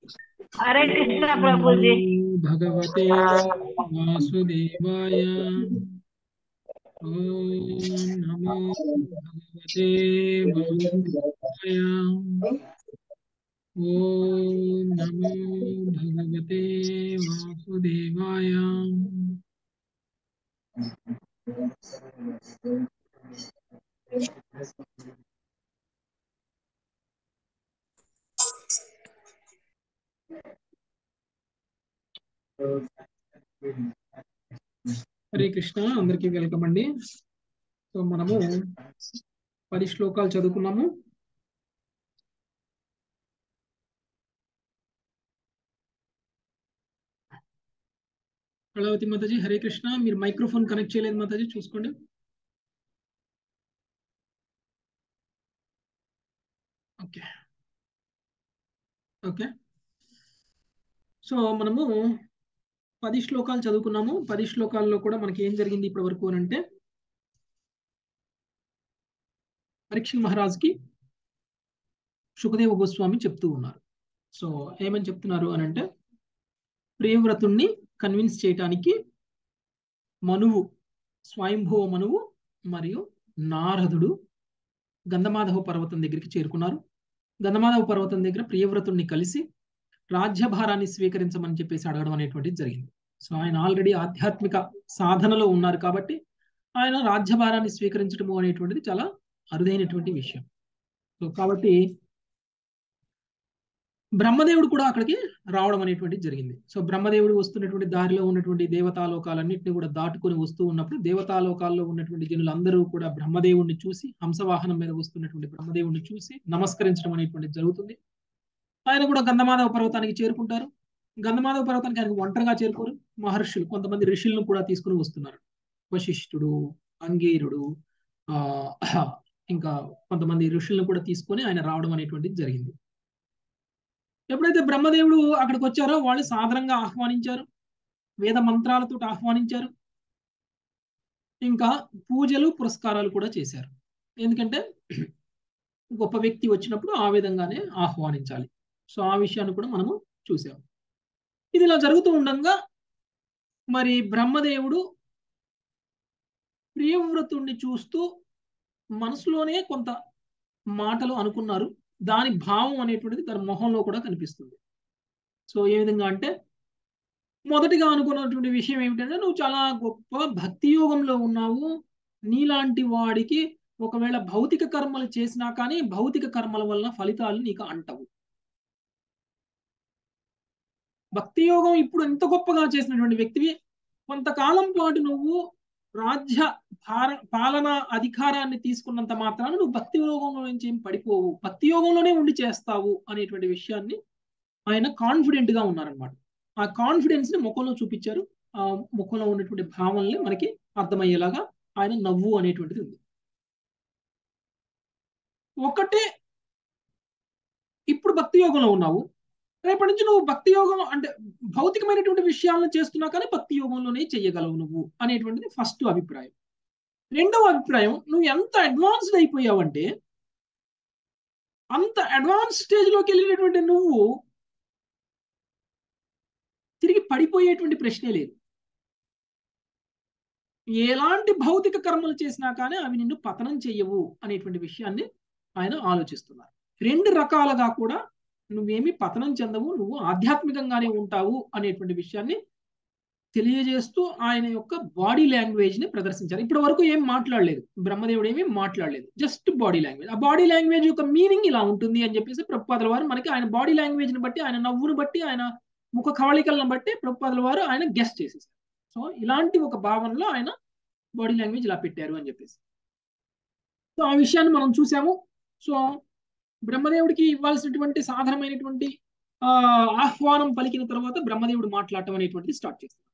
हरे कृष्णा प्रभु जी। नमो भगवते वासुदेवाय। ओम नमो भगवते वासुदेवाय। ओम नमो भगवते वासुदेवाय। హరే కృష్ణ, అందరికీ వెల్కమ్ అండి. సో మనము 10 శ్లోకాలు చదువుకున్నాము. కళావతి మాతాజీ హరే కృష్ణ. మీరు మైక్రోఫోన్ కనెక్ట్ చేయలేదు మాతాజీ, చూసుకోండి. Okay okay. సో మనము 10 శ్లోకాలు చదువుకున్నాము. 10 శ్లోకాల్లో కూడా మనకి ఏం జరిగింది ఇప్పటి వరకు అని అంటే, పరీక్షణ్ మహారాజ్కి సుఖదేవ గోస్వామి చెప్తూ ఉన్నారు. సో ఏమని చెప్తున్నారు అని అంటే, ప్రియవ్రతుణ్ణి కన్విన్స్ చేయటానికి మనువు, స్వయంభువ మనువు మరియు నారదుడు గంధమాధవ పర్వతం దగ్గరికి చేరుకున్నారు. గంధమాధవ పర్వతం దగ్గర ప్రియవ్రతుణ్ణి కలిసి రాజ్యభారాన్ని స్వీకరించమని చెప్పేసి అడగడం అనేటువంటిది జరిగింది. సో ఆయన ఆల్రెడీ ఆధ్యాత్మిక సాధనలో ఉన్నారు కాబట్టి ఆయన రాజ్యభారాన్ని స్వీకరించడము అనేటువంటిది చాలా అరుదైనటువంటి విషయం. సో కాబట్టి బ్రహ్మదేవుడు కూడా అక్కడికి రావడం అనేటువంటిది జరిగింది. సో బ్రహ్మదేవుడు వస్తున్నటువంటి దారిలో ఉన్నటువంటి దేవతాలోకాలన్నింటినీ కూడా దాటుకొని వస్తూ ఉన్నప్పుడు దేవతాలోకాల్లో ఉన్నటువంటి జనులందరూ కూడా బ్రహ్మదేవుడిని చూసి, హంసవాహనం మీద వస్తున్నటువంటి బ్రహ్మదేవుడిని చూసి నమస్కరించడం అనేటువంటిది జరుగుతుంది. ఆయన కూడా గంధమాధవ పర్వతానికి చేరుకుంటారు. గంధమాధవ పర్వతానికి ఆయన ఒంటరిగా చేరుకోరు, మహర్షులు కొంతమంది ఋషులను కూడా తీసుకుని వస్తున్నారు. వశిష్ఠుడు, అంగీరుడు, ఇంకా కొంతమంది ఋషులను కూడా తీసుకొని ఆయన రావడం అనేటువంటిది జరిగింది. ఎప్పుడైతే బ్రహ్మదేవుడు అక్కడికి వచ్చారో వాళ్ళు సాధారణంగా ఆహ్వానించారు, వేద మంత్రాలతో ఆహ్వానించారు, ఇంకా పూజలు పురస్కారాలు కూడా చేశారు. ఎందుకంటే గొప్ప వ్యక్తి వచ్చినప్పుడు ఆ విధంగానే ఆహ్వానించాలి. సో ఆ విషయాన్ని కూడా మనము చూసాం. ఇది ఇలా జరుగుతూ ఉండగా మరి బ్రహ్మదేవుడు ప్రియవ్రతుణ్ణి చూస్తూ మనసులోనే కొంత మాటలు అనుకున్నారు. దాని భావం అనేటువంటిది తన మొహంలో కూడా కనిపిస్తుంది. సో ఏ విధంగా అంటే, మొదటిగా అనుకున్నటువంటి విషయం ఏమిటంటే, నువ్వు చాలా గొప్ప భక్తి యోగంలో ఉన్నావు. నీలాంటి వాడికి ఒకవేళ భౌతిక కర్మలు చేసినా కానీ భౌతిక కర్మల వల్ల ఫలితాలు నీకు అంటవు. భక్తి యోగం ఇప్పుడు ఎంత గొప్పగా చేసినటువంటి వ్యక్తివి, కొంతకాలం పాటు నువ్వు రాజ్య పాలన అధికారాన్ని తీసుకున్నంత మాత్రాన నువ్వు భక్తి యోగంలో నుంచి ఏం పడిపోవు, భక్తి యోగంలోనే ఉండి చేస్తావు అనేటువంటి విషయాన్ని ఆయన కాన్ఫిడెంట్ గా ఉన్నారనమాట. ఆ కాన్ఫిడెన్స్ ని ముఖంలో చూపించారు. ఆ ముఖంలో ఉన్నటువంటి భావనల్ని మనకి అర్థమయ్యేలాగా ఆయన నవ్వు అనేటువంటిది ఉంది. ఒకటే, ఇప్పుడు భక్తి యోగంలో ఉన్నావు, రేపటి నుంచి నువ్వు భక్తి యోగం అంటే భౌతికమైనటువంటి విషయాలను చేస్తున్నా కానీ భక్తి యోగంలోనే చెయ్యగలవు నువ్వు అనేటువంటిది ఫస్ట్ అభిప్రాయం. రెండవ అభిప్రాయం, నువ్వు ఎంత అడ్వాన్స్డ్ అయిపోయావంటే అంత అడ్వాన్స్ స్టేజ్ లోకి వెళ్ళినటువంటి నువ్వు తిరిగి పడిపోయేటువంటి ప్రశ్నే లేదు. ఎలాంటి భౌతిక కర్మలు చేసినా కానీ అవి నిన్ను పతనం చెయ్యవు అనేటువంటి విషయాన్ని ఆయన ఆలోచిస్తున్నారు. రెండు రకాలుగా కూడా నువ్వేమి పతనం చెందవు, నువ్వు ఆధ్యాత్మికంగానే ఉంటావు అనేటువంటి విషయాన్ని తెలియజేస్తూ ఆయన యొక్క బాడీ లాంగ్వేజ్ ని ప్రదర్శించారు. ఇప్పటి వరకు ఏం మాట్లాడలేదు బ్రహ్మదేవుడు, ఏమీ మాట్లాడలేదు, జస్ట్ బాడీ లాంగ్వేజ్. ఆ బాడీ లాంగ్వేజ్ యొక్క మీనింగ్ ఇలా ఉంటుంది అని చెప్పేసి ప్రభుపాదుల వారు మనకి ఆయన బాడీ లాంగ్వేజ్ ని బట్టి, ఆయన నవ్వును బట్టి, ఆయన ముఖ కవళికలను బట్టి ప్రభుపాదుల వారు ఆయన గెస్ట్ చేసేసారు. సో ఇలాంటి ఒక భావనలో ఆయన బాడీ లాంగ్వేజ్ ఇలా పెట్టారు అని చెప్పేసి. సో ఆ విషయాన్ని మనం చూసాము. సో బ్రహ్మదేవుడికి ఇవ్వాల్సినటువంటి సాధారణమైనటువంటి ఆహ్వానం పలికిన తర్వాత బ్రహ్మదేవుడు మాట్లాడటం అనేటువంటిది స్టార్ట్ చేస్తారు.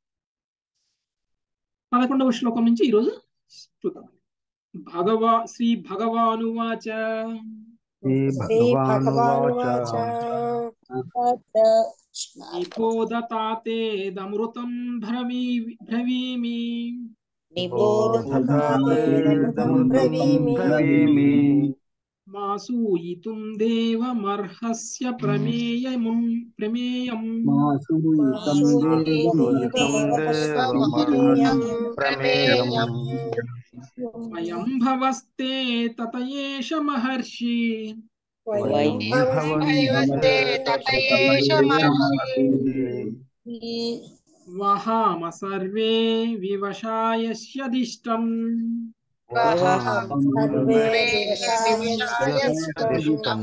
11వ శ్లోకం నుంచి ఈరోజు చూద్దాం. శ్రీ భగవానువాచ श्रीभगवानुवाच నిబోధతాతేదమృతం బ్రవీమి निबोधतातेदमृतं ब्रवीमि మాసూయితుం దేవమర్హస్య ప్రమేయం. మాసూయితం మాసూయితం దేవమర్హస్య ప్రమేయం స్వయంభవస్తే తత ఏష మహర్షి. స్వయంభవస్తే తత ఏష మహర్షి వహామ సర్వే వివశాయస్యదిష్టం. సర్వే వివశాయస్యదిష్టం.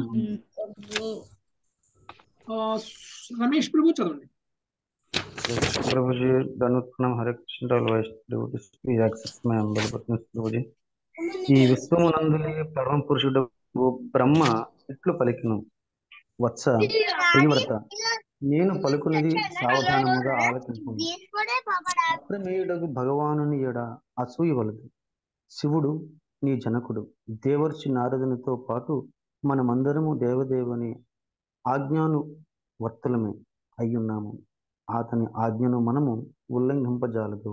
రమేష్ ప్రభు చదవండి. प्रभु जी ధనుత్నం Hare Krishna devotees please accept my humble obeisances Prabhu ji. ఈ విశ్వమునందుని పరమ పురుషుడు బ్రహ్మ ఇట్లు పలికిను, వత్స ప్రియవ్రత, నేను పలుకున్నది సావధానముగా ఆలకింపుము. అప్రమేయుడగు భగవానుని ఎడ అసూయ వలదు. శివుడు నీ జనకుడు, దేవర్షి నారదునితో పాటు మనమందరము దేవదేవుని ఆజ్ఞానువర్తులమే అయ్యున్నాము. అతని ఆజ్ఞను మనము ఉల్లంఘింపజాలదు.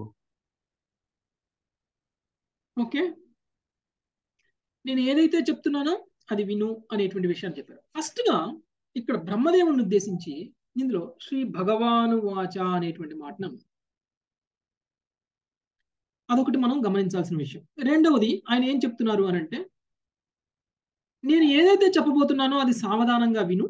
ఓకే, నేను ఏదైతే చెప్తున్నానో అది విను అనేటువంటి విషయాన్ని చెప్పారు. ఫస్ట్ గా ఇక్కడ బ్రహ్మదేవుని ఉద్దేశించి ఇందులో శ్రీ భగవాను వాచ అనేటువంటి మాటను అదొకటి మనం గమనించాల్సిన విషయం. రెండవది ఆయన ఏం చెప్తున్నారు అని అంటే, నేను ఏదైతే చెప్పబోతున్నానో అది సావధానంగా విను.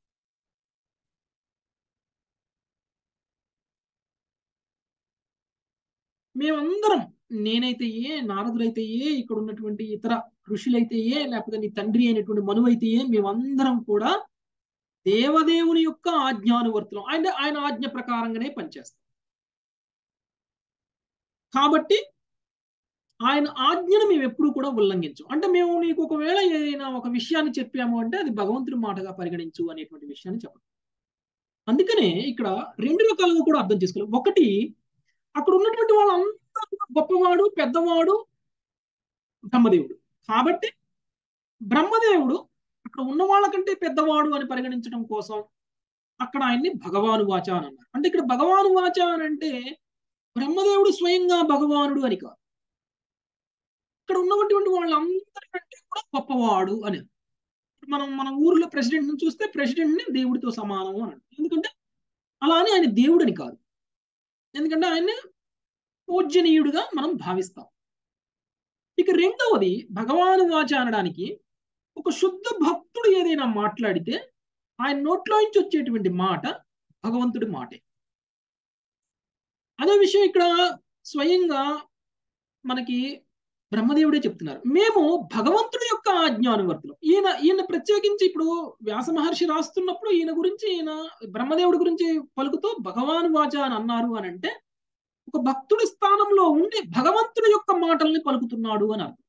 మేమందరం, నేనైతే నారదులైతే ఇక్కడ ఉన్నటువంటి ఇతర ఋషులైతే లేకపోతే నీ తండ్రి అయినటువంటి మనువైతే మేమందరం కూడా దేవదేవుని యొక్క ఆజ్ఞానువర్తులం. ఆయన ఆజ్ఞ ప్రకారంగానే పనిచేస్తాం. కాబట్టి ఆయన ఆజ్ఞను మేము ఎప్పుడు కూడా ఉల్లంఘించం. అంటే మేము నీకు ఒకవేళ ఏదైనా ఒక విషయాన్ని చెప్పాము అంటే అది భగవంతుడి మాటగా పరిగణించు అనేటువంటి విషయాన్ని చెప్పడం. అందుకనే ఇక్కడ రెండు రకాలుగా కూడా అర్థం చేసుకోవాలి. ఒకటి, అక్కడ ఉన్నటువంటి వాళ్ళంతా గొప్పవాడు, పెద్దవాడు బ్రహ్మదేవుడు. కాబట్టి బ్రహ్మదేవుడు అక్కడ ఉన్న వాళ్ళకంటే పెద్దవాడు అని పరిగణించడం కోసం అక్కడ ఆయన్ని భగవాను వాచ అని అన్నారు. అంటే ఇక్కడ భగవాను వాచ అని అంటే బ్రహ్మదేవుడు స్వయంగా భగవానుడు అని కాదు, ఇక్కడ ఉన్నటువంటి వాళ్ళందరికంటే కూడా గొప్పవాడు అని. మన ఊర్లో ప్రెసిడెంట్ ని చూస్తే ప్రెసిడెంట్ ని దేవుడితో సమానం అని. ఎందుకంటే అలా అని ఆయన దేవుడని కాదు, ఎందుకంటే ఆయన పూజనీయుడుగా మనం భావిస్తాం. ఇక రెండవది, భగవాను వాచ అనడానికి ఒక శుద్ధ భక్తుడు ఏదైనా మాట్లాడితే ఆయన నోట్లో నుంచి వచ్చేటువంటి మాట భగవంతుడి మాటే. అదే విషయం ఇక్కడ స్వయంగా మనకి బ్రహ్మదేవుడే చెప్తున్నారు, మేము భగవంతుడి యొక్క ఆజ్ఞానువర్తులం. ఈయన ప్రత్యేకించి ఇప్పుడు వ్యాస మహర్షి రాస్తున్నప్పుడు ఈయన గురించి, ఈయన బ్రహ్మదేవుడి గురించి పలుకుతూ భగవాను వాచ అని అన్నారు అని అంటే ఒక భక్తుడి స్థానంలో ఉండి భగవంతుడి యొక్క మాటల్ని పలుకుతున్నాడు అని అర్థం.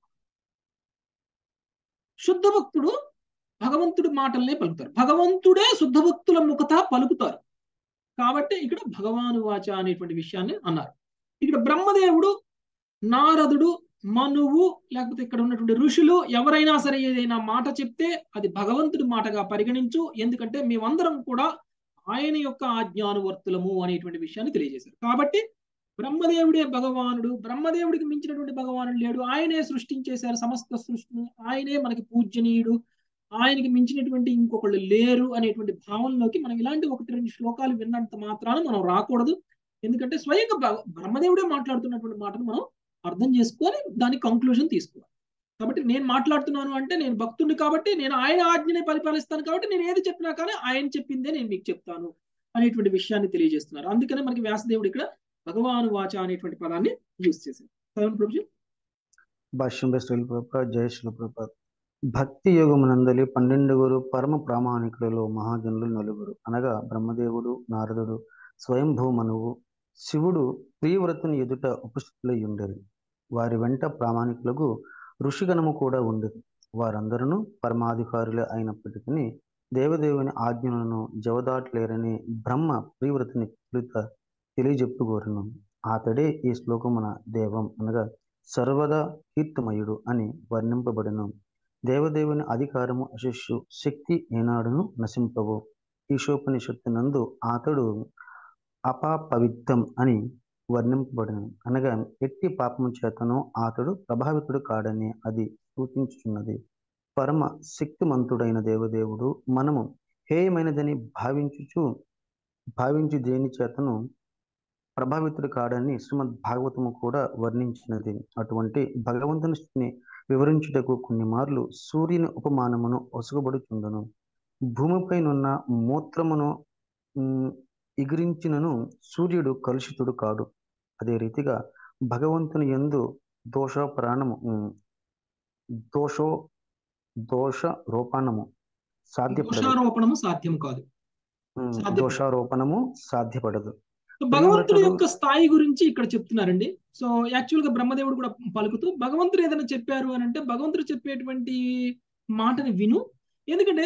శుద్ధ భక్తుడు భగవంతుడి మాటల్నే పలుకుతారు, భగవంతుడే శుద్ధ భక్తుల ముఖత పలుకుతారు. కాబట్టి ఇక్కడ భగవాను వాచ అనేటువంటి విషయాన్ని అన్నారు. ఇక్కడ బ్రహ్మదేవుడు, నారదుడు, మనువు, లేకపోతే ఇక్కడ ఉన్నటువంటి ఋషులు ఎవరైనా సరే ఏదైనా మాట చెప్తే అది భగవంతుడి మాటగా పరిగణించు, ఎందుకంటే మేమందరం కూడా ఆయన యొక్క ఆజ్ఞానువర్తులము అనేటువంటి విషయాన్ని తెలియజేశారు. కాబట్టి బ్రహ్మదేవుడే భగవానుడు, బ్రహ్మదేవుడికి మించినటువంటి భగవానుడు లేడు, ఆయనే సృష్టించేశారు సమస్త సృష్టిని, ఆయనే మనకి పూజనీయుడు, ఆయనకి మించినటువంటి ఇంకొకళ్ళు లేరు అనేటువంటి భావంలోకి మనం ఇలాంటి ఒకటి రెండు శ్లోకాలు విన్నంత మాత్రాన మనం రాకూడదు. ఎందుకంటే స్వయంగా బ్రహ్మదేవుడే మాట్లాడుతున్నటువంటి మాటను మనం అర్థం చేసుకొని దాని కంక్లూజన్ తీసుకోవాలి. కాబట్టి నేను మాట్లాడుతున్నాను అంటే నేను భక్తుడిని కాబట్టి నేను ఆయన ఆజ్ఞనే పరిపాలిస్తాను, కాబట్టి నేను ఏది చెప్పినా కానీ ఆయన చెప్పిందే నేను మీకు చెప్తాను అనేటువంటి విషయాన్ని తెలియజేస్తున్నారు. అందుకనే మనకి వ్యాసదేవుడు ఇక్కడ భగవాను వాచ అనేటువంటి పదాన్ని యూజ్ చేశారు. ప్రభుజీ భాష్యం బై శ్రీల ప్రభుపాద్. జయ శ్రీల ప్రభుపాద్. భక్తి యోగమునందలి 12 పరమ ప్రామాణికులలో మహాజనులు 4, అనగా బ్రహ్మదేవుడు, నారదుడు, స్వయంభూ మనువు, శివుడు ప్రియవ్రతుని ఎదుట ఉపస్థితులై ఉండేది. వారి వెంట ప్రామాణికులకు ఋషిగణము కూడా ఉండేది. వారందరూ పరమాధికారులే అయినప్పటికీ దేవదేవుని ఆజ్ఞలను జవదాట్లేరని బ్రహ్మ ప్రియవ్రతుని తెలియజెప్పుకోరును. అతడే ఈ శ్లోకమున దేవం అనగా సర్వదా కీర్తిమయుడు అని వర్ణింపబడిన. దేవదేవుని అధికారము అశిష్యు, శక్తి ఏనాడును నశింపవు. ఈశోపనిషత్తు నందు అతడు అపాపవిత్తం అని వర్ణింపబడిన, అనగా ఎట్టి పాపము చేతను అతడు ప్రభావితుడు కాడని అది సూచించుచున్నది. పరమ శక్తిమంతుడైన దేవదేవుడు మనము హేయమైనదని భావించి దేని చేతను ప్రభావితుడు కాడని శ్రీమద్ భాగవతము కూడా వర్ణించినది. అటువంటి భగవంతుని స్థితిని వివరించుటకు కొన్ని మార్లు సూర్యుని ఉపమానమును ఒసగబడుచుండును. భూమిపైనున్న మూత్రమును ఎగిరించినను సూర్యుడు కలుషితుడు కాడు. అదే రీతిగా భగవంతుని యందు దోషారోపణము సాధ్యం కాదు. దోషారోపణము సాధ్యపడదు. భగవంతుడి యొక్క స్థాయి గురించి ఇక్కడ చెప్తున్నారండి. సో యాక్చువల్ గా బ్రహ్మదేవుడు కూడా పలుకుతూ భగవంతుడు ఏదైనా చెప్పారు అని అంటే భగవంతుడు చెప్పేటువంటి మాటని విను. ఎందుకంటే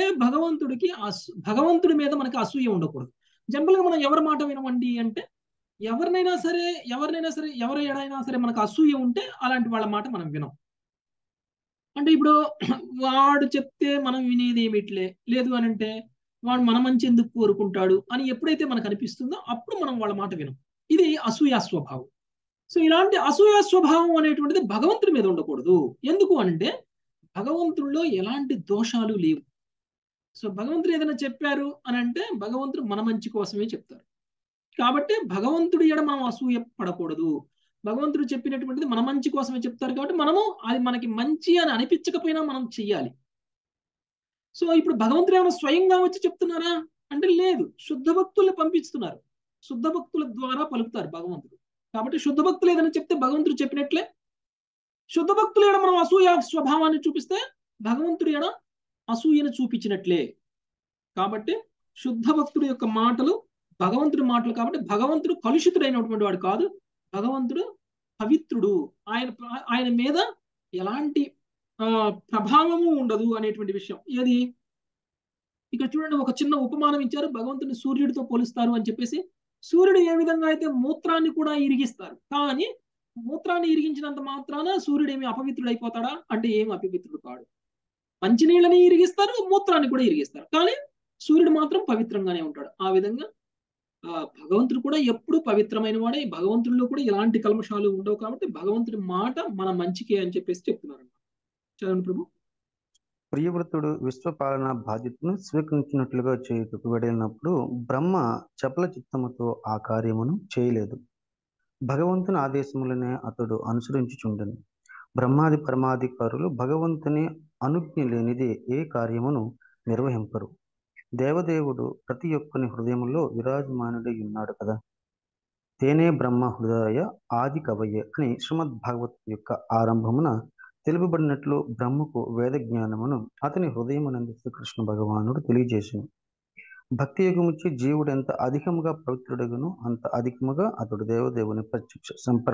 భగవంతుడి మీద మనకి అసూయ ఉండకూడదు. జనరల్ గా మనం ఎవరి మాట వినమండి అంటే ఎవరినైనా సరే ఎవరి ఎడైనా సరే మనకు అసూయ ఉంటే అలాంటి వాళ్ళ మాట మనం వినం. అంటే ఇప్పుడు వాడు చెప్తే మనం వినేది ఏమిట్లే, లేదు అని అంటే వాడు మన మంచి ఎందుకు కోరుకుంటాడు అని ఎప్పుడైతే మనకు అనిపిస్తుందో అప్పుడు మనం వాళ్ళ మాట వినం. ఇది అసూయ స్వభావం. సో ఇలాంటి అసూయ స్వభావం అనేటువంటిది భగవంతుడి మీద ఉండకూడదు. ఎందుకు అంటే భగవంతుడిలో ఎలాంటి దోషాలు లేవు. సో భగవంతుడు ఏదైనా చెప్పారు అని అంటే భగవంతుడు మన మంచి కోసమే చెప్తారు. కాబట్టి భగవంతుడి ఎడ మనం అసూయ పడకూడదు. భగవంతుడు చెప్పినటువంటిది మన మంచి కోసమే చెప్తారు కాబట్టి మనము అది మనకి మంచి అని అనిపించకపోయినా మనం చెయ్యాలి. సో ఇప్పుడు భగవంతుడు ఏమైనా స్వయంగా వచ్చి చెప్తున్నారా అంటే లేదు, శుద్ధ భక్తుల్ని పంపిస్తున్నారు. శుద్ధ భక్తుల ద్వారా పలుకుతారు భగవంతుడు. కాబట్టి శుద్ధ భక్తులు ఏదైనా చెప్తే భగవంతుడు చెప్పినట్లే. శుద్ధ భక్తులు ఏడ మనం అసూయ స్వభావాన్ని చూపిస్తే భగవంతుడు ఏడ అసూయను చూపించినట్లే. కాబట్టి శుద్ధ భక్తుడి యొక్క మాటలు భగవంతుడి మాటలు. కాబట్టి భగవంతుడు కలుషితుడైనటువంటి వాడు కాదు. భగవంతుడు పవిత్రుడు. ఆయన మీద ఎలాంటి ప్రభావము ఉండదు అనేటువంటి విషయం. ఏది ఇక్కడ చూడండి, ఒక చిన్న ఉపమానం ఇచ్చారు. భగవంతుని సూర్యుడితో పోలుస్తారు అని చెప్పేసి. సూర్యుడు ఏ విధంగా అయితే మూత్రాన్ని కూడా ఇరిగిస్తారు, కానీ మూత్రాన్ని ఇరిగించినంత మాత్రాన సూర్యుడు ఏమి అపవిత్రుడు అయిపోతాడా అంటే ఏమి అపవిత్రుడు కాడు. మంచినీళ్ళని ఇరిగిస్తారు, మూత్రాన్ని కూడా ఇరిగిస్తారు, కానీ సూర్యుడు మాత్రం పవిత్రంగానే ఉంటాడు. ఆ విధంగా భగవంతుడు కూడా ఎప్పుడు పవిత్రమైన వాడే. భగవంతుడిలో కూడా ఎలాంటి కల్మషాలు ఉండవు. కాబట్టి భగవంతుడి మాట మన మంచికే అని చెప్పేసి చెప్తున్నారు. చదవండి ప్రభు. ప్రియవ్రతుడు విశ్వపాలన బాధ్యతను స్వీకరించినట్లుగా చేయుటకు వెడలినప్పుడు బ్రహ్మ చపల చిత్తముతో ఆ కార్యమును చేయలేదు. భగవంతుని ఆదేశములనే అతడు అనుసరించుచుండెను. బ్రహ్మాది పరమాధికారులు భగవంతుని అనుజ్ఞ లేనిదే ఏ కార్యమును నిర్వహింపరు. దేవదేవుడు ప్రతి ఒక్కని హృదయంలో విరాజమానుడై ఉన్నాడు కదా. తేనే బ్రహ్మ హృదయ ఆది కవయ్య అని శ్రీమద్ భాగవత్ యొక్క ఆరంభమున తెలుపబడినట్లు బ్రహ్మకు వేద జ్ఞానమును అతని హృదయమునందు శ్రీకృష్ణ భగవానుడు తెలియజేసింది. భక్తి యుగముచ్చి జీవుడు ఎంత అధికముగా పవిత్రుడగును అంత అధికముగా అతడు దేవదేవుని ప్రత్యక్ష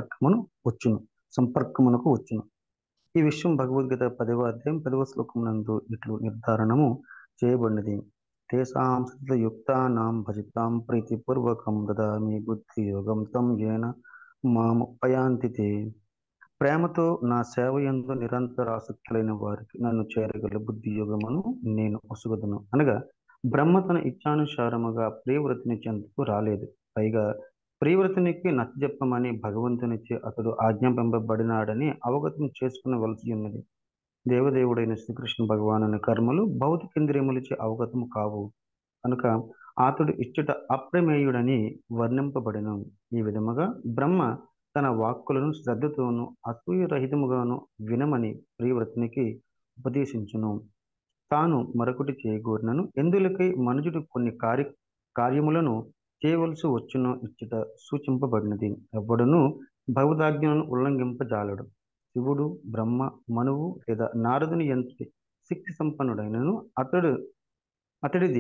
సంపర్కమునకు వచ్చును. ఈ విషయం భగవద్గీత 10వ అధ్యాయం 10వ శ్లోకమునందు ఇట్లు నిర్ధారణము చేయబడినది. తేషాం సతతయుక్తానాం భజితాం ప్రీతిపూర్వకం దదామి బుద్ధి యోగం తం ఏన మాముపయాంతి తే. ప్రేమతో నా సేవ యందు నిరంతర ఆసక్తులైన వారికి నన్ను చేరగల బుద్ధి యోగమును నేను ఒసుగుదును. అనగా బ్రహ్మ తన ఇచ్చానుసారముగా ప్రియవ్రతుని చెంతకు రాలేదు. పైగా ప్రియవ్రతునికి నచ్చజెప్పమని భగవంతునిచే అతడు ఆజ్ఞాపింపబడినాడని అవగతం చేసుకునవలసి ఉన్నది. దేవదేవుడైన శ్రీకృష్ణ భగవానుని కర్మలు భౌతికేంద్రియములచే అవగతము కావు కనుక అతడు ఇచ్చట అప్రమేయుడని వర్ణింపబడిన. ఈ విధముగా బ్రహ్మ తన వాక్కులను శ్రద్ధతోనూ అసూయరహితముగాను వినమని ప్రియవ్రతునికి ఉపదేశించును. తాను మరొకటి చేయగోరినను ఎందులకై మనుజుడు కొన్ని కార్యములను చేయవలసి వచ్చునో ఇచ్చట సూచింపబడినది. ఎవ్వడును భగవదాజ్ఞను ఉల్లంఘింపజాలడు. శివుడు, బ్రహ్మ, మనువు లేదా నారదుని ఎంతటి శక్తి సంపన్నుడైనను అతడిది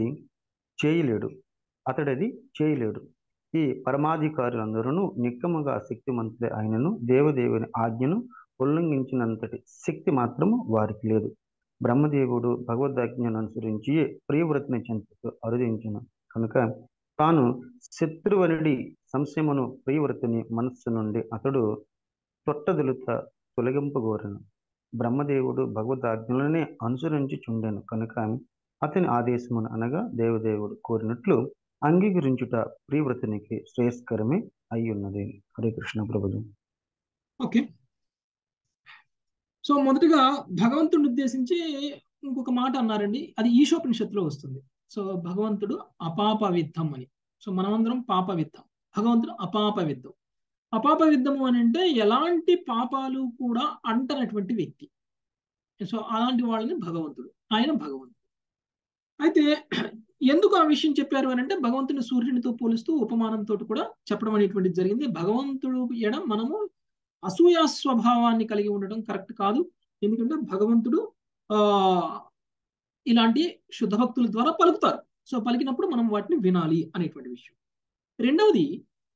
చేయలేడు. ఈ పరమాధికారులందరూ నిక్కముగా శక్తిమంతులే అయినను దేవదేవుని ఆజ్ఞను ఉల్లంఘించినంతటి శక్తి మాత్రము వారికి లేదు. బ్రహ్మదేవుడు భగవద్జ్ఞను అనుసరించి ప్రియవ్రతుని చెంతకు అరుదించును కనుక తాను శత్రువనుడి సంశయమును ప్రియవ్రతుని మనస్సు నుండి అతడు తొలగింపగోరను. బ్రహ్మదేవుడు భగవద్జ్ఞలనే అనుసరించుచుండెను కనుక అతని ఆదేశమును అనగా దేవదేవుడు కోరినట్లు అంగీకరించుట ప్రియవ్రతునికి శ్రేయస్కరమే అయి ఉన్నది. హరే కృష్ణ ప్రభుజీ. ఓకే, సో మొదటిగా భగవంతుడిని ఉద్దేశించి ఇంకొక మాట అన్నారండి, అది ఈశోపనిషత్తులో వస్తుంది. సో భగవంతుడు అపాపవిద్ధం అని. సో మనమందరం పాపవిద్ధం, భగవంతుడు అపాపవిద్ధం. అపాపవిద్ధము అని అంటే ఎలాంటి పాపాలు కూడా అంటనటువంటి వ్యక్తి. సో అలాంటి వాళ్ళని భగవంతుడు, ఆయన భగవంతుడు. అయితే ఎందుకు ఆ విషయం చెప్పారు అని అంటే భగవంతుని సూర్యునితో పోలుస్తూ ఉపమానంతో కూడా చెప్పడం అనేటువంటిది జరిగింది. భగవంతుడు ఎడ మనము అసూయా స్వభావాన్ని కలిగి ఉండడం కరెక్ట్ కాదు. ఎందుకంటే భగవంతుడు ఆ ఇలాంటి శుద్ధ భక్తుల ద్వారా పలుకుతారు. సో పలికినప్పుడు మనం వాటిని వినాలి అనేటువంటి విషయం. రెండవది,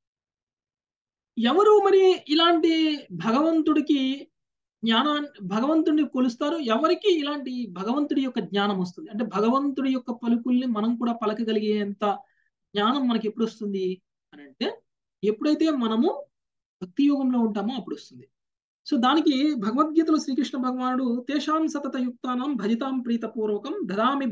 ఎవరు మరి ఇలాంటి భగవంతుడికి భగవంతుడిని కొలుస్తారు, ఎవరికి ఇలాంటి భగవంతుడి యొక్క జ్ఞానం వస్తుంది అంటే భగవంతుడి యొక్క పలుకుల్ని మనం కూడా పలకగలిగేంత జ్ఞానం మనకి ఎప్పుడు వస్తుంది అని అంటే ఎప్పుడైతే మనము భక్తి యోగంలో ఉంటామో అప్పుడు వస్తుంది. సో దానికి భగవద్గీతలో శ్రీకృష్ణ భగవానుడు తేషాం సతత యుక్తానం భజితాం ప్రీతపూర్వకం దదామి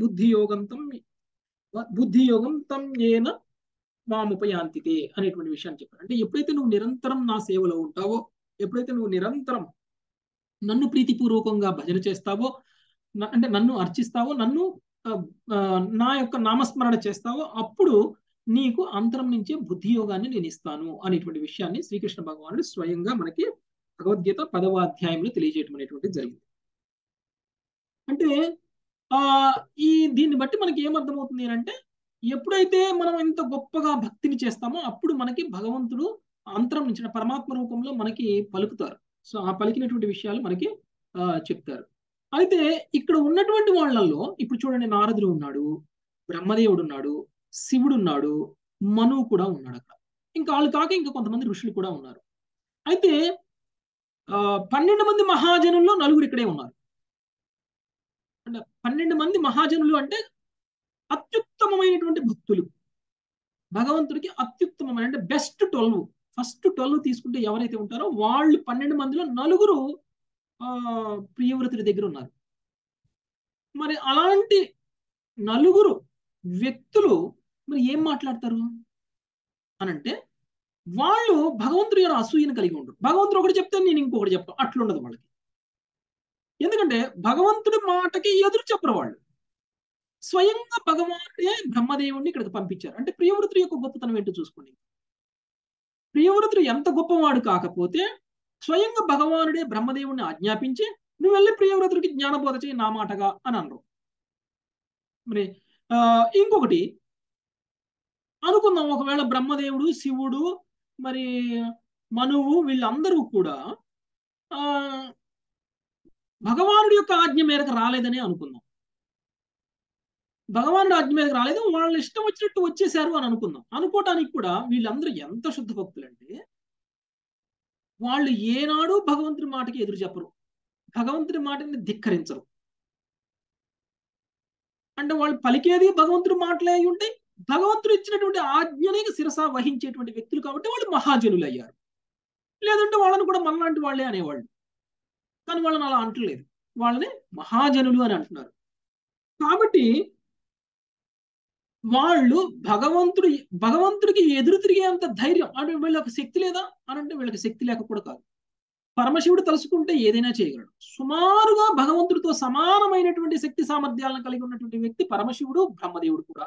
బుద్ధి యోగం తం ఏన మాముపయాంతితే అనేటువంటి విషయాన్ని చెప్పారు. అంటే ఎప్పుడైతే నువ్వు నిరంతరం నా సేవలో ఉంటావో, ఎప్పుడైతే నువ్వు నిరంతరం నన్ను ప్రీతిపూర్వకంగా భజన చేస్తావో, అంటే నన్ను అర్చిస్తావో, నన్ను నా యొక్క నామస్మరణ చేస్తావో, అప్పుడు నీకు అంతరం నుంచే బుద్ధి యోగాన్ని నేను ఇస్తాను అనేటువంటి విషయాన్ని శ్రీకృష్ణ భగవానుడు స్వయంగా మనకి భగవద్గీత 10వ అధ్యాయంలో తెలియజేయడం అనేటువంటిది జరిగింది. అంటే దీన్ని బట్టి మనకి ఏమర్థమవుతుంది అంటే ఎప్పుడైతే మనం ఇంత గొప్పగా భక్తిని చేస్తామో అప్పుడు మనకి భగవంతుడు అంతరం నుంచి పరమాత్మ రూపంలో మనకి పలుకుతారు. సో ఆ పలికినటువంటి విషయాలు మనకి చెప్తారు. అయితే ఇక్కడ ఉన్నటువంటి వాళ్ళల్లో ఇప్పుడు చూడండి, నారదుడు ఉన్నాడు, బ్రహ్మదేవుడు ఉన్నాడు, శివుడు ఉన్నాడు, మనువు కూడా ఉన్నాడు అక్కడ. ఇంకా వాళ్ళు కాక ఇంకా కొంతమంది ఋషులు కూడా ఉన్నారు. అయితే 12 మంది మహాజనుల్లో 9 ఇక్కడే ఉన్నారు. అంటే 12 మంది మహాజనులు అంటే అత్యుత్తమమైనటువంటి భక్తులు, భగవంతుడికి అత్యుత్తమమైన అంటే బెస్ట్ 12, ఫస్ట్ 12 తీసుకుంటే ఎవరైతే ఉంటారో వాళ్ళు 12 మందిలో 9 ప్రియవ్రతుడి దగ్గర ఉన్నారు. మరి అలాంటి 9 వ్యక్తులు మరి ఏం మాట్లాడతారు అనంటే వాళ్ళు భగవంతుడి యొక్క అసూయను కలిగి ఉండరు. భగవంతుడు ఒకటి చెప్తే నేను ఇంకొకటి చెప్తాను, అట్లుండదు వాళ్ళకి. ఎందుకంటే భగవంతుడి మాటకి ఎదురు చెప్పరు వాళ్ళు. స్వయంగా భగవానుడే బ్రహ్మదేవుడిని ఇక్కడికి పంపించారు. అంటే ప్రియవ్రతుడి యొక్క గొప్పతనం ఏంటో చూసుకోండి. ప్రియవ్రతుడు ఎంత గొప్పవాడు కాకపోతే స్వయంగా భగవానుడే బ్రహ్మదేవుడిని ఆజ్ఞాపించి నువ్వు వెళ్ళి ప్రియవ్రతుడికి జ్ఞానబోధ చేయి నా మాటగా అని అన్నారు. మరి ఇంకొకటి అనుకుందాం, ఒకవేళ బ్రహ్మదేవుడు, శివుడు, మరి మనువు వీళ్ళందరూ కూడా భగవానుడి యొక్క ఆజ్ఞ మేరకు రాలేదని అనుకుందాం. భగవానుడు ఆజ్ఞ మీదకి రాలేదు, వాళ్ళు ఇష్టం వచ్చినట్టు వచ్చేసారు అని అనుకుందాం. అనుకోవటానికి కూడా వీళ్ళందరూ ఎంత శుద్ధ భక్తులంటే వాళ్ళు ఏనాడు భగవంతుడి మాటకి ఎదురు చెప్పరు, భగవంతుడి మాటని ధిక్కరించరు. అంటే వాళ్ళు పలికేది భగవంతుడి మాటలే అయి ఉంటాయి, భగవంతుడు ఇచ్చినటువంటి ఆజ్ఞని శిరస వహించేటువంటి వ్యక్తులు కాబట్టి వాళ్ళు మహాజనులు అయ్యారు. లేదంటే వాళ్ళని కూడా మనలాంటి వాళ్ళే అనేవాళ్ళు, కానీ వాళ్ళని అలా అంటలేదు, వాళ్ళని మహాజనులు అని అంటున్నారు. కాబట్టి వాళ్ళు భగవంతుడికి ఎదురు తిరిగేంత ధైర్యం అంటే వీళ్ళకి శక్తి లేదా అని అంటే వీళ్ళకి శక్తి లేక కూడా కాదు. పరమశివుడు తలుసుకుంటే ఏదైనా చేయగలడు. సుమారుగా భగవంతుడితో సమానమైనటువంటి శక్తి సామర్థ్యాలను కలిగి ఉన్నటువంటి వ్యక్తి పరమశివుడు, బ్రహ్మదేవుడు కూడా.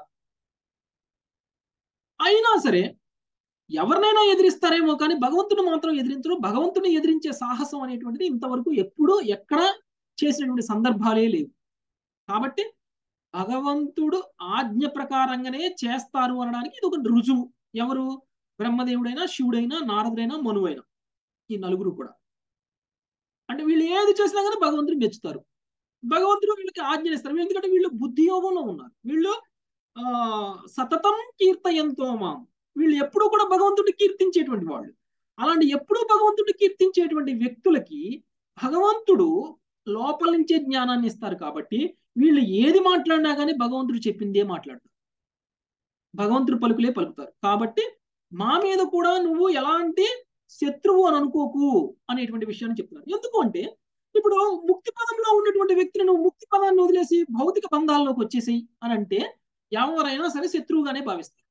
అయినా సరే ఎవరినైనా ఎదిరిస్తారేమో కానీ భగవంతుడు మాత్రం ఎదిరించరు. భగవంతుడిని ఎదిరించే సాహసం అనేటువంటిది ఇంతవరకు ఎప్పుడూ ఎక్కడ చేసినటువంటి సందర్భాలే లేవు. కాబట్టి భగవంతుడు ఆజ్ఞ ప్రకారంగానే చేస్తారు అనడానికి ఇది ఒక రుజువు. ఎవరు? బ్రహ్మదేవుడైనా, శివుడైనా, నారదుడైనా, మనువైనా, ఈ 9 కూడా. అంటే వీళ్ళు ఏది చేసినా కానీ భగవంతుడు మెచ్చుతారు, భగవంతుడు వీళ్ళకి ఆజ్ఞనిస్తారు. ఎందుకంటే వీళ్ళు బుద్ధి యోగంలో ఉన్నారు, వీళ్ళు సతతం కీర్తయంతో మాం, వీళ్ళు ఎప్పుడూ కూడా భగవంతుడిని కీర్తించేటువంటి వాళ్ళు. అలాంటి ఎప్పుడూ భగవంతుడిని కీర్తించేటువంటి వ్యక్తులకి భగవంతుడు లోపల నుంచే జ్ఞానాన్ని ఇస్తారు. కాబట్టి వీళ్ళు ఏది మాట్లాడినా కానీ భగవంతుడు చెప్పిందే మాట్లాడతారు, భగవంతుడు పలుకులే పలుకుతారు. కాబట్టి మా మీద కూడా నువ్వు ఎలాంటి శత్రువు అని అనుకోకు అనేటువంటి విషయాన్ని చెప్తున్నారు. ఎందుకు అంటే ఇప్పుడు ముక్తి పదంలో ఉన్నటువంటి వ్యక్తిని నువ్వు ముక్తి పదాన్ని వదిలేసి భౌతిక బంధాల్లోకి వచ్చేసేయి అని అంటే ఎవరైనా సరే శత్రువుగానే భావిస్తారు.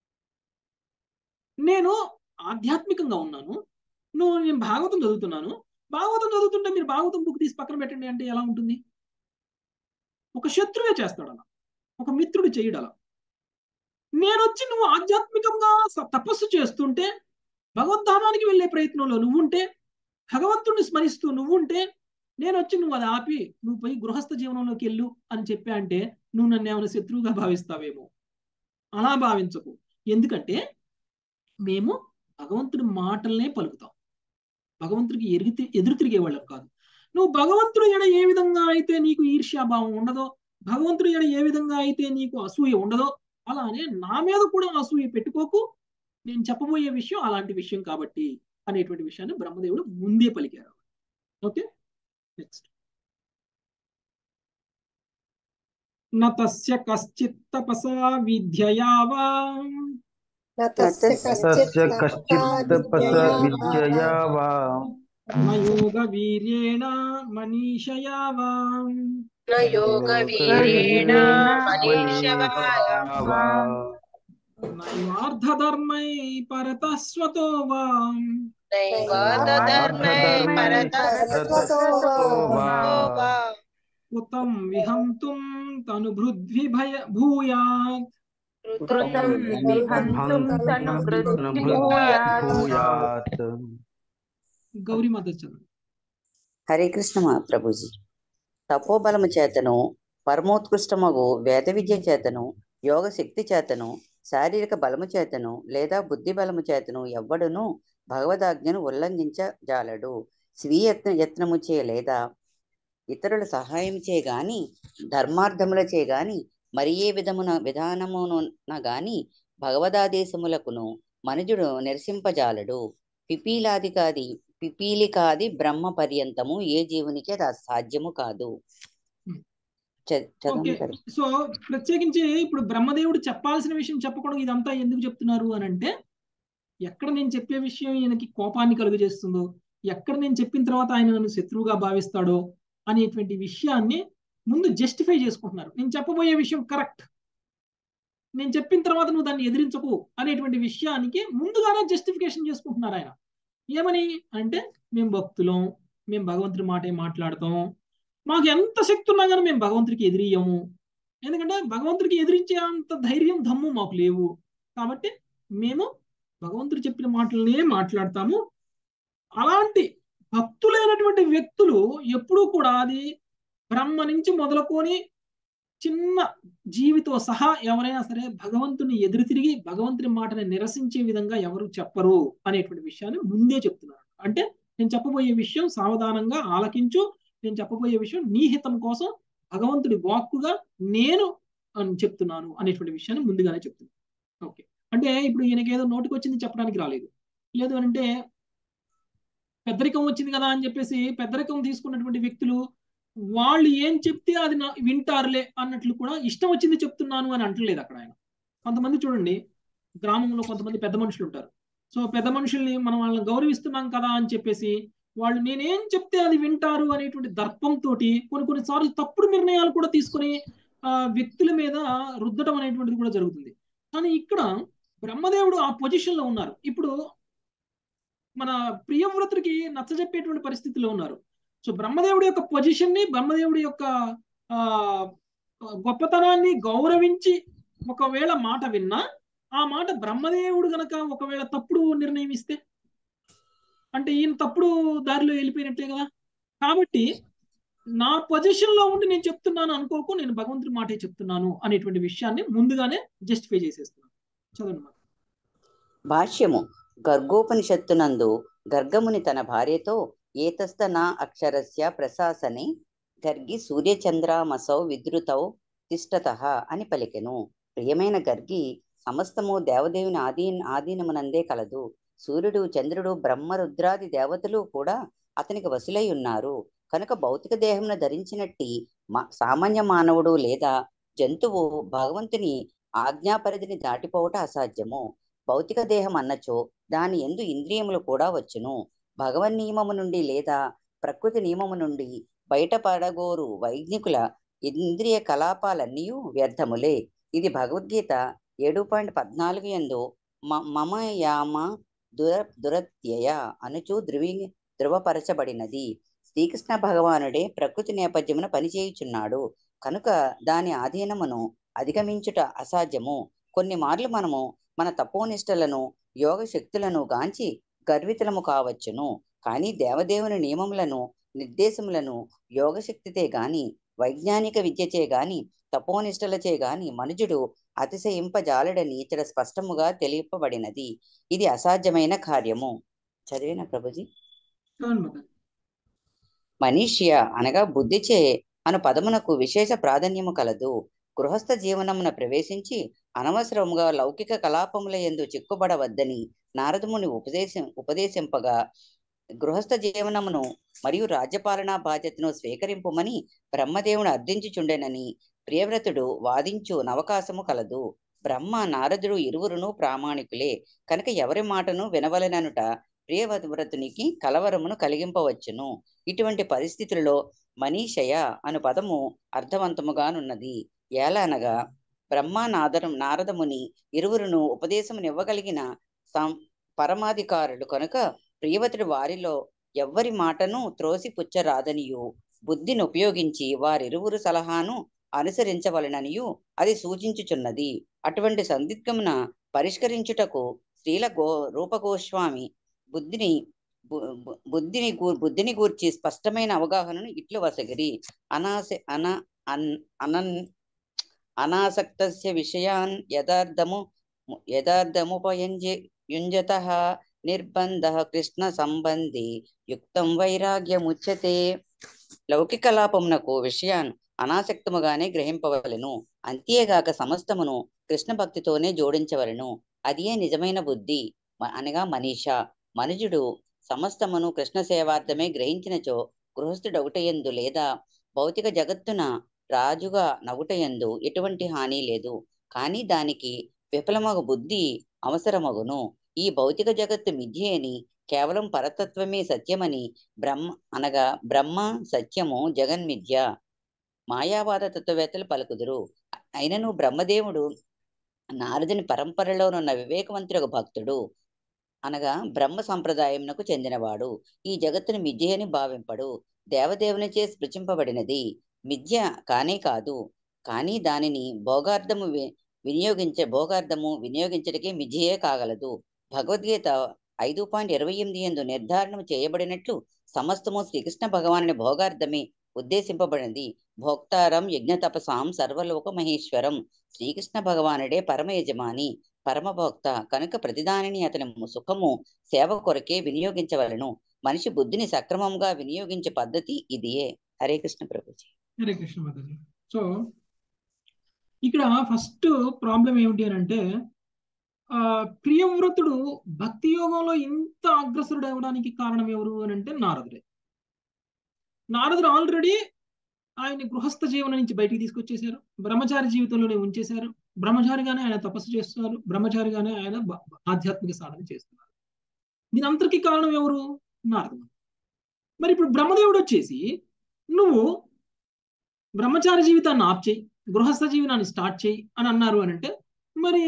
నేను ఆధ్యాత్మికంగా ఉన్నాను, నేను భాగవతం చదువుతున్నాను, భాగవతం చదువుతుంటే మీరు భాగవతం బుక్ తీసి పక్కన పెట్టండి అంటే ఎలా ఉంటుంది? ఒక శత్రువే చేస్తాడు అలా, ఒక మిత్రుడు చేయడు అలా. నేనొచ్చి నువ్వు ఆధ్యాత్మికంగా తపస్సు చేస్తుంటే, భగవద్ధామానికి వెళ్ళే ప్రయత్నంలో నువ్వుంటే, భగవంతుడిని స్మరిస్తూ నువ్వుంటే, నేను వచ్చి నువ్వు అది ఆపి నువ్వు పోయి గృహస్థ జీవనంలోకి వెళ్ళు అని చెప్పా అంటే నువ్వు నన్ను ఏమైనా శత్రువుగా భావిస్తావేమో. అలా భావించకు. ఎందుకంటే మేము భగవంతుడి మాటలనే పలుకుతాం, భగవంతుడికి ఎదురు తిరిగే వాళ్ళం కాదు. నువ్వు భగవంతుడు ఎడ ఏ విధంగా అయితే నీకు ఈర్ష్యాభావం ఉండదో, భగవంతుడు ఎడ ఏ విధంగా అయితే నీకు అసూయ ఉండదో, అలానే నా మీద కూడా అసూయ పెట్టుకోకు, నేను చెప్పబోయే విషయం అలాంటి విషయం కాబట్టి అనేటువంటి విషయాన్ని బ్రహ్మదేవుడు ముందే పలికారు. Okay, next. నతస్య కశ్చిత్ తపసా విద్యయా వా తస్య కశ్చిత్ తపసా విద్యయా వా న యోగ వీర్యేణ మనీషయా వా న యోగ వీరేణ మనీషయా వా నైవార్థధర్మై పరతస్వతో వా నైవార్థధర్మై పరతస్వతో వా కృతం విహంతుం తనుభృద్వి భూయాత్ కృతం విహంతుం తనుభృద్భూయాత్. గౌరీ మాత చదువు. హరే కృష్ణ ప్రభుజీ. తపోబలము చేతను, పరమోత్కృష్టమగు వేద విద్య చేతను, యోగ శక్తి చేతను, శారీరక బలము చేతను లేదా బుద్ధి బలము చేతను ఎవ్వడును భగవదాజ్ఞను ఉల్లంఘించజాలడు. స్వీయ యత్నము చే లేదా ఇతరుల సహాయం చే గాని, ధర్మార్థముల చే గాని, మరి ఏ విధానమున గాని భగవదాదేశములకును మనుజుడు నిరసింపజాలడు. పిపీలికాది బ్రహ్మ పర్యంతము ఏ జీవునికి అది అసాధ్యము కాదు. సో ప్రత్యేకించి ఇప్పుడు బ్రహ్మదేవుడు చెప్పాల్సిన విషయం చెప్పకుండా ఇదంతా ఎందుకు చెప్తున్నారు అని అంటే, ఎక్కడ నేను చెప్పే విషయం ఈయనకి కోపాన్ని కలుగజేస్తుందో, ఎక్కడ నేను చెప్పిన తర్వాత ఆయన నన్ను శత్రువుగా భావిస్తాడో అనేటువంటి విషయాన్ని ముందు జస్టిఫై చేసుకుంటున్నారు. నేను చెప్పబోయే విషయం కరెక్ట్, నేను చెప్పిన తర్వాత నువ్వు దాన్ని ఎదిరించకు అనేటువంటి విషయానికి ముందుగానే జస్టిఫికేషన్ చేసుకుంటున్నారు ఆయన. ఏమని అంటే, మేము భక్తులం, మేము భగవంతుడి మాటే మాట్లాడతాం, మాకు ఎంత శక్తి ఉన్నా కానీ మేము భగవంతుడికి ఎదిరియము, ఎందుకంటే భగవంతుడికి ఎదిరించే అంత ధైర్యం దమ్ము మాకు లేవు, కాబట్టి మేము భగవంతుడు చెప్పిన మాటలనే మాట్లాడతాము. అలాంటి భక్తులైనటువంటి వ్యక్తులు ఎప్పుడూ కూడా అది బ్రహ్మ నుంచి మొదలుకొని చిన్న జీవితో సహా ఎవరైనా సరే భగవంతుని ఎదురు తిరిగి భగవంతుని మాటని నిరసించే విధంగా ఎవరు చెప్పరు అనేటువంటి విషయాన్ని ముందే చెప్తున్నారు. అంటే నేను చెప్పబోయే విషయం సావధానంగా ఆలకించు, నేను చెప్పబోయే విషయం నీ హితం కోసం భగవంతుడి వాక్కుగా నేను చెప్తున్నాను అనేటువంటి విషయాన్ని ముందుగానే చెప్తున్నాను. ఓకే, అంటే ఇప్పుడు ఈయనకి ఏదో నోటికి వచ్చింది చెప్పడానికి రాలేదు, లేదు అంటే పెద్దరికం వచ్చింది కదా అని చెప్పేసి పెద్దరికం తీసుకున్నటువంటి వ్యక్తులు వాళ్ళు ఏం చెప్తే అది వింటారులే అన్నట్లు కూడా ఇష్టం వచ్చింది చెప్తున్నాను అని అంటలేదు అక్కడ ఆయన. కొంతమంది చూడండి, గ్రామంలో కొంతమంది పెద్ద మనుషులు ఉంటారు. సో పెద్ద మనుషుల్ని మనం వాళ్ళని గౌరవిస్తున్నాం కదా అని చెప్పేసి వాళ్ళు నేనేం చెప్తే అది వింటారు అనేటువంటి దర్పంతో కొన్నిసార్లు తప్పుడు నిర్ణయాలు కూడా తీసుకుని వ్యక్తుల మీద రుద్దటం అనేటువంటిది కూడా జరుగుతుంది. కానీ ఇక్కడ బ్రహ్మదేవుడు ఆ పొజిషన్ లో ఉన్నారు. ఇప్పుడు మన ప్రియవ్రతుడికి నచ్చజెప్పేటువంటి పరిస్థితిలో ఉన్నారు. సో బ్రహ్మదేవుడి యొక్క పొజిషన్ ని, బ్రహ్మదేవుడి యొక్క గొప్పతనాన్ని గౌరవించి ఒకవేళ మాట విన్నా, ఆ మాట బ్రహ్మదేవుడు గనక ఒకవేళ తప్పుడు నిర్ణయం ఇస్తే అంటే ఈయన తప్పుడు దారిలో వెళ్ళిపోయినట్లే కదా. కాబట్టి నా పొజిషన్ లో ఉండి నేను చెప్తున్నాను అనుకోకు, నేను భగవంతుడి మాటే చెప్తున్నాను అనేటువంటి విషయాన్ని ముందుగానే జస్టిఫై చేసేస్తున్నాను. చదవండి. భాష్యము. గర్గోపనిషత్తునందు గర్గముని తన భార్యతో ఏతస్త నా అక్షరస్య ప్రశాసనే గర్గి సూర్యచంద్రామసౌ విద్రుతౌ తిష్టతః అని పలికెను. ప్రియమైన గర్గి, సమస్తము దేవదేవుని ఆధీనమునందే కలదు. సూర్యుడు, చంద్రుడు, బ్రహ్మ, రుద్రాది దేవతలు కూడా అతనికి వశులై ఉన్నారు. కనుక భౌతిక దేహమును ధరించినట్టి సామాన్య మానవుడు లేదా జంతువు భగవంతుని ఆజ్ఞాపరిధిని దాటిపోవట అసాధ్యము. భౌతిక దేహం అన్నచో దాని యందు ఇంద్రియములు కూడా వచ్చును. భగవన్ నియమము నుండి లేదా ప్రకృతి నియమము నుండి బయటపడగోరు వైజ్ఞికుల ఇంద్రియ కలాపాలన్నీ వ్యర్థములే. ఇది భగవద్గీత 7.14 యందు మమ యామ దురత్యయ అనుచు ధృవపరచబడినది. శ్రీకృష్ణ భగవానుడే ప్రకృతి నేపథ్యమున పనిచేయుచున్నాడు కనుక దాని ఆధీనమును అధిగమించుట అసాధ్యము. కొన్ని మార్లు మనము మన తపోనిష్టలను యోగ శక్తులను గాంచి గర్వితులము కావచ్చును. కానీ దేవదేవుని నియమములను నిర్దేశములను యోగశక్తితే గాని వైజ్ఞానిక విద్యచే గాని తపోనిష్టలచే గాని మనుజుడు అతిశయింపజాలడని ఇక్కడ స్పష్టముగా తెలియపబడినది. ఇది అసాధ్యమైన కార్యము. చదివిన ప్రభుజీ. మనీష్య అనగా బుద్ధిచే అను పదమునకు విశేష ప్రాధాన్యము కలదు. గృహస్థ జీవనమున ప్రవేశించి అనవసరముగా లౌకిక కలాపముల యందు చిక్కుబడవద్దని నారదముని ఉపదేశింపగా గృహస్థ జీవనమును మరియు రాజ్యపాలనా బాధ్యతను స్వీకరింపుమని బ్రహ్మదేవుని అర్థించుచుండెనని ప్రియవ్రతుడు వాదించు నవకాశము కలదు. బ్రహ్మ నారదుడు ఇరువురును ప్రామాణికులే కనుక ఎవరి మాటను వినవలెననుట ప్రియవ్రతునికి కలవరమును కలిగింపవచ్చును. ఇటువంటి పరిస్థితులలో మనీషయ అను పదము అర్థవంతముగానున్నది. ఎలా అనగా బ్రహ్మ నారదముని ఇరువురును ఉపదేశమునివ్వగలిగిన పరమాధికారులు కనుక ప్రియవతుడు వారిలో ఎవ్వరి మాటను త్రోసిపుచ్చరాదనియు బుద్ధిని ఉపయోగించి వారిరువురు సలహాను అనుసరించవలననియు అది సూచించుచున్నది. అటువంటి సందిగ్ధమున పరిష్కరించుటకు శ్రీల రూపగోస్వామి బుద్ధిని గూర్చి స్పష్టమైన అవగాహనను ఇట్లు వసగిరి. అనాసక్తస్య విషయాన్ యథార్థముపయుంజతః నిర్బంధః కృష్ణ సంబంధి యుక్తం వైరాగ్యముచ్యతే. లౌకిక లాపమునకు విషయాన్ అనాసక్తముగానే గ్రహింపవలను. అంతేగాక సమస్తమును కృష్ణ భక్తితోనే జోడించవలను. అదే నిజమైన బుద్ధి అనగా మనీష. మనుజుడు సమస్తమును కృష్ణ సేవార్థమే గ్రహించినచో గృహస్థుడొకటయందు లేదా భౌతిక జగత్తున రాజుగా నగుటయందు ఎటువంటి హాని లేదు. కానీ దానికి విఫలమగు బుద్ధి అవసరమగును. ఈ భౌతిక జగత్తు మిథ్యేని కేవలం పరతత్వమే సత్యమని బ్రహ్మ సత్యము జగన్మిథ్య మాయావాద తత్వవేత్తలు పలుకుదురు. అయినను బ్రహ్మదేవుడు నారదుని పరంపరలోనున్న వివేకవంతుడు భక్తుడు అనగా బ్రహ్మ సంప్రదాయమునకు చెందినవాడు. ఈ జగత్తును మిథ్య అని భావింపడు. దేవదేవునిచే సృజింపబడినది మిథ్య కానే కాదు. కానీ దానిని భోగార్థము వినియోగించటకే మిథ్యయే కాగలదు. భగవద్గీత 5.28 యందు నిర్ధారణ చేయబడినట్లు సమస్తము శ్రీకృష్ణ భగవానుని భోగార్థమే ఉద్దేశింపబడినది. భోక్తారం యజ్ఞతపసాం సర్వలోక మహేశ్వరం. శ్రీకృష్ణ భగవానుడే పరమ యజమాని, పరమభోక్త కనుక ప్రతిదానిని అతని సుఖము సేవ కొరకే వినియోగించవలను. మనిషి బుద్ధిని సక్రమంగా వినియోగించే పద్ధతి ఇదియే. హరే కృష్ణ ప్రభుజీ. హరే కృష్ణ మాతాజీ. సో ఇక్కడ ఫస్ట్ ప్రాబ్లం ఏమిటి అని అంటే ప్రియవ్రతుడు భక్తి యోగంలో ఇంత అగ్రసరుడు అవడానికి కారణం ఎవరు అని అంటే నారదుడే. నారదుడు ఆల్రెడీ ఆయన్ని గృహస్థ జీవనం నుంచి బయటికి తీసుకొచ్చేశారు. బ్రహ్మచారి జీవితంలోనే ఉంచేశారు. బ్రహ్మచారిగానే ఆయన తపస్సు చేస్తున్నారు. బ్రహ్మచారిగానే ఆయన ఆధ్యాత్మిక సాధన చేస్తున్నారు. దీని అంతటికీ కారణం ఎవరు? నారదుడు. మరి ఇప్పుడు బ్రహ్మదేవుడు వచ్చేసి నువ్వు బ్రహ్మచారి జీవితాన్ని ఆప్ చేయి, గృహస్థ జీవనాన్ని స్టార్ట్ చేయి అని అన్నారు అని అంటే మరి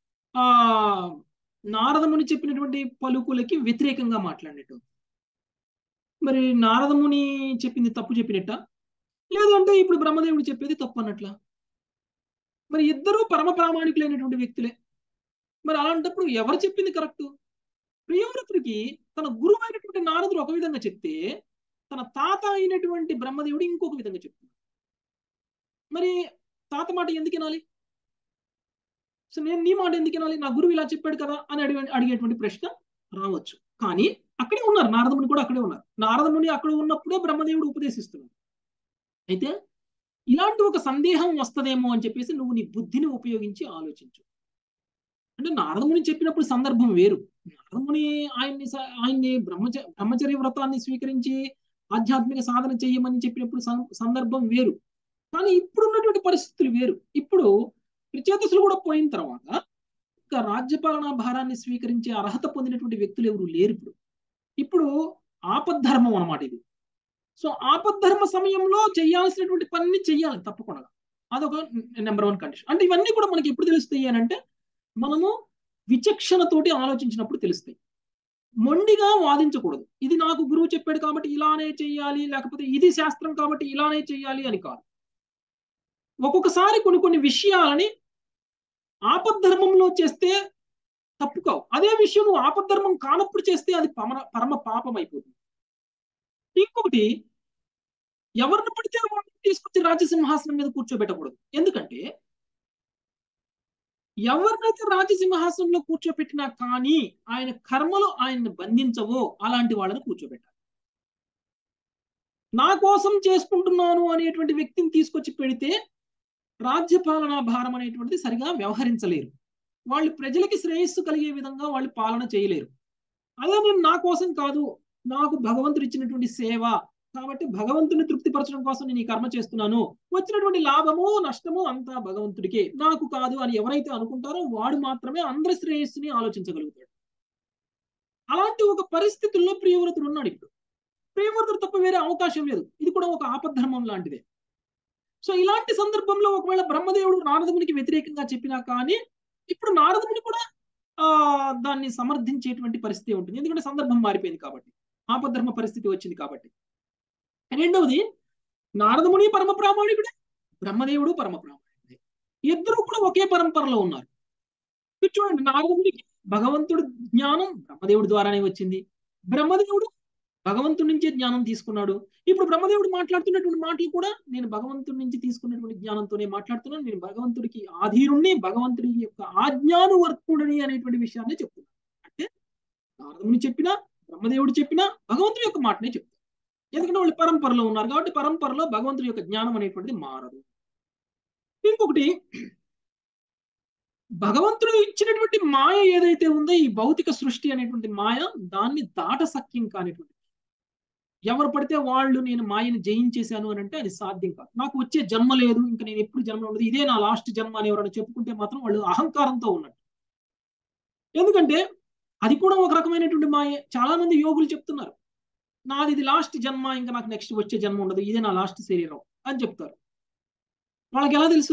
నారదముని చెప్పినటువంటి పలుకులకి వ్యతిరేకంగా మాట్లాడినట్టు. మరి నారదముని చెప్పింది తప్పు చెప్పినట్ట, లేదు అంటే ఇప్పుడు బ్రహ్మదేవుడు చెప్పేది తప్పు అన్నట్లా? మరి ఇద్దరూ పరమ ప్రామాణికులైనటువంటి వ్యక్తులే. మరి అలాంటప్పుడు ఎవరు చెప్పింది కరెక్ట్? ప్రియవ్రతుడికి తన గురువు అయినటువంటి నారదుడు ఒక విధంగా చెప్తే తన తాత అయినటువంటి బ్రహ్మదేవుడు ఇంకొక విధంగా చెప్తున్నాడు. మరి తాత మాట ఎందుకు వినాలి? సో నేను నీ మాట ఎందుకు వినాలి? నా గురువు ఇలా చెప్పాడు కదా అని అడిగేటువంటి ప్రశ్న రావచ్చు. కానీ అక్కడే ఉన్నారు, నారదముని కూడా అక్కడే ఉన్నారు. నారదముని అక్కడ ఉన్నప్పుడే బ్రహ్మదేవుడు ఉపదేశిస్తున్నాడు. అయితే ఇలాంటి ఒక సందేహం వస్తుందేమో అని చెప్పేసి నువ్వు నీ బుద్ధిని ఉపయోగించి ఆలోచించు. అంటే నారదముని చెప్పినప్పుడు సందర్భం వేరు. నారదముని ఆయన్ని బ్రహ్మచర్య వ్రతాన్ని స్వీకరించి ఆధ్యాత్మిక సాధన చేయమని చెప్పినప్పుడు సందర్భం వేరు. కానీ ఇప్పుడున్నటువంటి పరిస్థితులు వేరు. ఇప్పుడు ప్రచేతసులు కూడా పోయిన తర్వాత ఇంకా రాజ్యపాలనా భారాన్ని స్వీకరించే అర్హత పొందినటువంటి వ్యక్తులు ఎవరు లేరు. ఇప్పుడు ఆపద్ధర్మం అన్నమాట ఇది. సో ఆపద్ధర్మ సమయంలో చేయాల్సినటువంటి పనిని చెయ్యాలి తప్పకుండా. అదొక నెంబర్ 1 కండిషన్. అంటే ఇవన్నీ కూడా మనకి ఎప్పుడు తెలుస్తాయి అని అంటే మనము విచక్షణతోటి ఆలోచించినప్పుడు తెలుస్తాయి. మొండిగా వాదించకూడదు. ఇది నాకు గురువు చెప్పాడు కాబట్టి ఇలానే చెయ్యాలి, లేకపోతే ఇది శాస్త్రం కాబట్టి ఇలానే చెయ్యాలి అని కాదు. ఒక్కొక్కసారి కొన్ని విషయాలని ఆపద్ధర్మంలో చేస్తే తప్పు కావు. అదే విషయం నువ్వు ఆపద్ధర్మం కానప్పుడు చేస్తే అది పరమ పాపం అయిపోతుంది. ఇంకొకటి, ఎవరిని పడితే వాళ్ళని తీసుకొచ్చి రాజసింహాసనం మీద కూర్చోబెట్టకూడదు. ఎందుకంటే ఎవరినైతే రాజసింహాసనంలో కూర్చోబెట్టినా కానీ ఆయన కర్మలు ఆయన్ని బంధించవో అలాంటి వాళ్ళని కూర్చోబెట్టాలి. నా కోసం చేసుకుంటున్నాను అనేటువంటి వ్యక్తిని తీసుకొచ్చి పెడితే రాజ్యపాలనా భారం అనేటువంటిది సరిగా వ్యవహరించలేరు. వాళ్ళు ప్రజలకి శ్రేయస్సు కలిగే విధంగా వాళ్ళు పాలన చేయలేరు. అదే నేను నా కోసం కాదు, నాకు భగవంతుడు ఇచ్చినటువంటి సేవ కాబట్టి భగవంతుని తృప్తిపరచడం కోసం నేను ఈ కర్మ చేస్తున్నాను, వచ్చినటువంటి లాభము నష్టము అంతా భగవంతుడికే, నాకు కాదు అని ఎవరైతే అనుకుంటారో వాడు మాత్రమే అందరి శ్రేయస్సుని ఆలోచించగలుగుతాడు. అలాంటి ఒక పరిస్థితుల్లో ప్రియవ్రతుడు ఉన్నాడు. ఇప్పుడు ప్రియవ్రతుడు తప్ప వేరే అవకాశం లేదు. ఇది కూడా ఒక ఆపద్ధర్మం లాంటిదే. సో ఇలాంటి సందర్భంలో ఒకవేళ బ్రహ్మదేవుడు నారదమునికి వ్యతిరేకంగా చెప్పినా కానీ ఇప్పుడు నారదముని కూడా దాన్ని సమర్థించేటువంటి పరిస్థితి ఉంటుంది. ఎందుకంటే సందర్భం మారిపోయింది కాబట్టి, ఆపద్ధర్మ పరిస్థితి వచ్చింది కాబట్టి. రెండవది, నారదముని పరమ ప్రామాణికుడే, బ్రహ్మదేవుడు పరమ ప్రామాణికుడే. ఇద్దరు కూడా ఒకే పరంపరలో ఉన్నారు. చూడండి, నారదమునికి భగవంతుడు జ్ఞానం బ్రహ్మదేవుడి ద్వారానే వచ్చింది. బ్రహ్మదేవుడు భగవంతుడి నుంచే జ్ఞానం తీసుకున్నాడు. ఇప్పుడు బ్రహ్మదేవుడు మాట్లాడుతున్నటువంటి మాటలు కూడా నేను భగవంతుడి నుంచి తీసుకున్నటువంటి జ్ఞానంతోనే మాట్లాడుతున్నాను, నేను భగవంతుడికి ఆధీరుణ్ణి, భగవంతుడి యొక్క ఆజ్ఞానువర్తుడిని అనేటువంటి విషయాన్ని చెప్తున్నాను. అంటే నారదముని చెప్పినా బ్రహ్మదేవుడు చెప్పినా భగవంతుడి యొక్క మాటనే చెప్తారు. ఎందుకంటే వాళ్ళు పరంపరలో ఉన్నారు కాబట్టి పరంపరలో భగవంతుడి యొక్క జ్ఞానం అనేటువంటిది మారదు. ఇంకొకటి, భగవంతుడు ఇచ్చినటువంటి మాయ ఏదైతే ఉందో ఈ భౌతిక సృష్టి అనేటువంటి మాయ, దాన్ని దాటసక్యం కానిటువంటి, ఎవరు పడితే వాళ్ళు నేను మాయను జయించేశాను అని అంటే అది సాధ్యం కాదు. నాకు వచ్చే జన్మ లేదు, ఇంకా నేను ఎప్పుడు జన్మ ఉండదు, ఇదే నా లాస్ట్ జన్మ అని ఎవరైనా చెప్పుకుంటే మాత్రం వాళ్ళు అహంకారంతో ఉన్నట్టు. ఎందుకంటే అది కూడా ఒక రకమైనటువంటి మాయే. చాలా మంది యోగులు చెప్తున్నారు, నాది ఇది లాస్ట్ జన్మ, ఇంకా నాకు నెక్స్ట్ వచ్చే జన్మ ఉండదు, ఇదే నా లాస్ట్ శరీరం అని చెప్తారు. వాళ్ళకి ఎలా తెలుసు?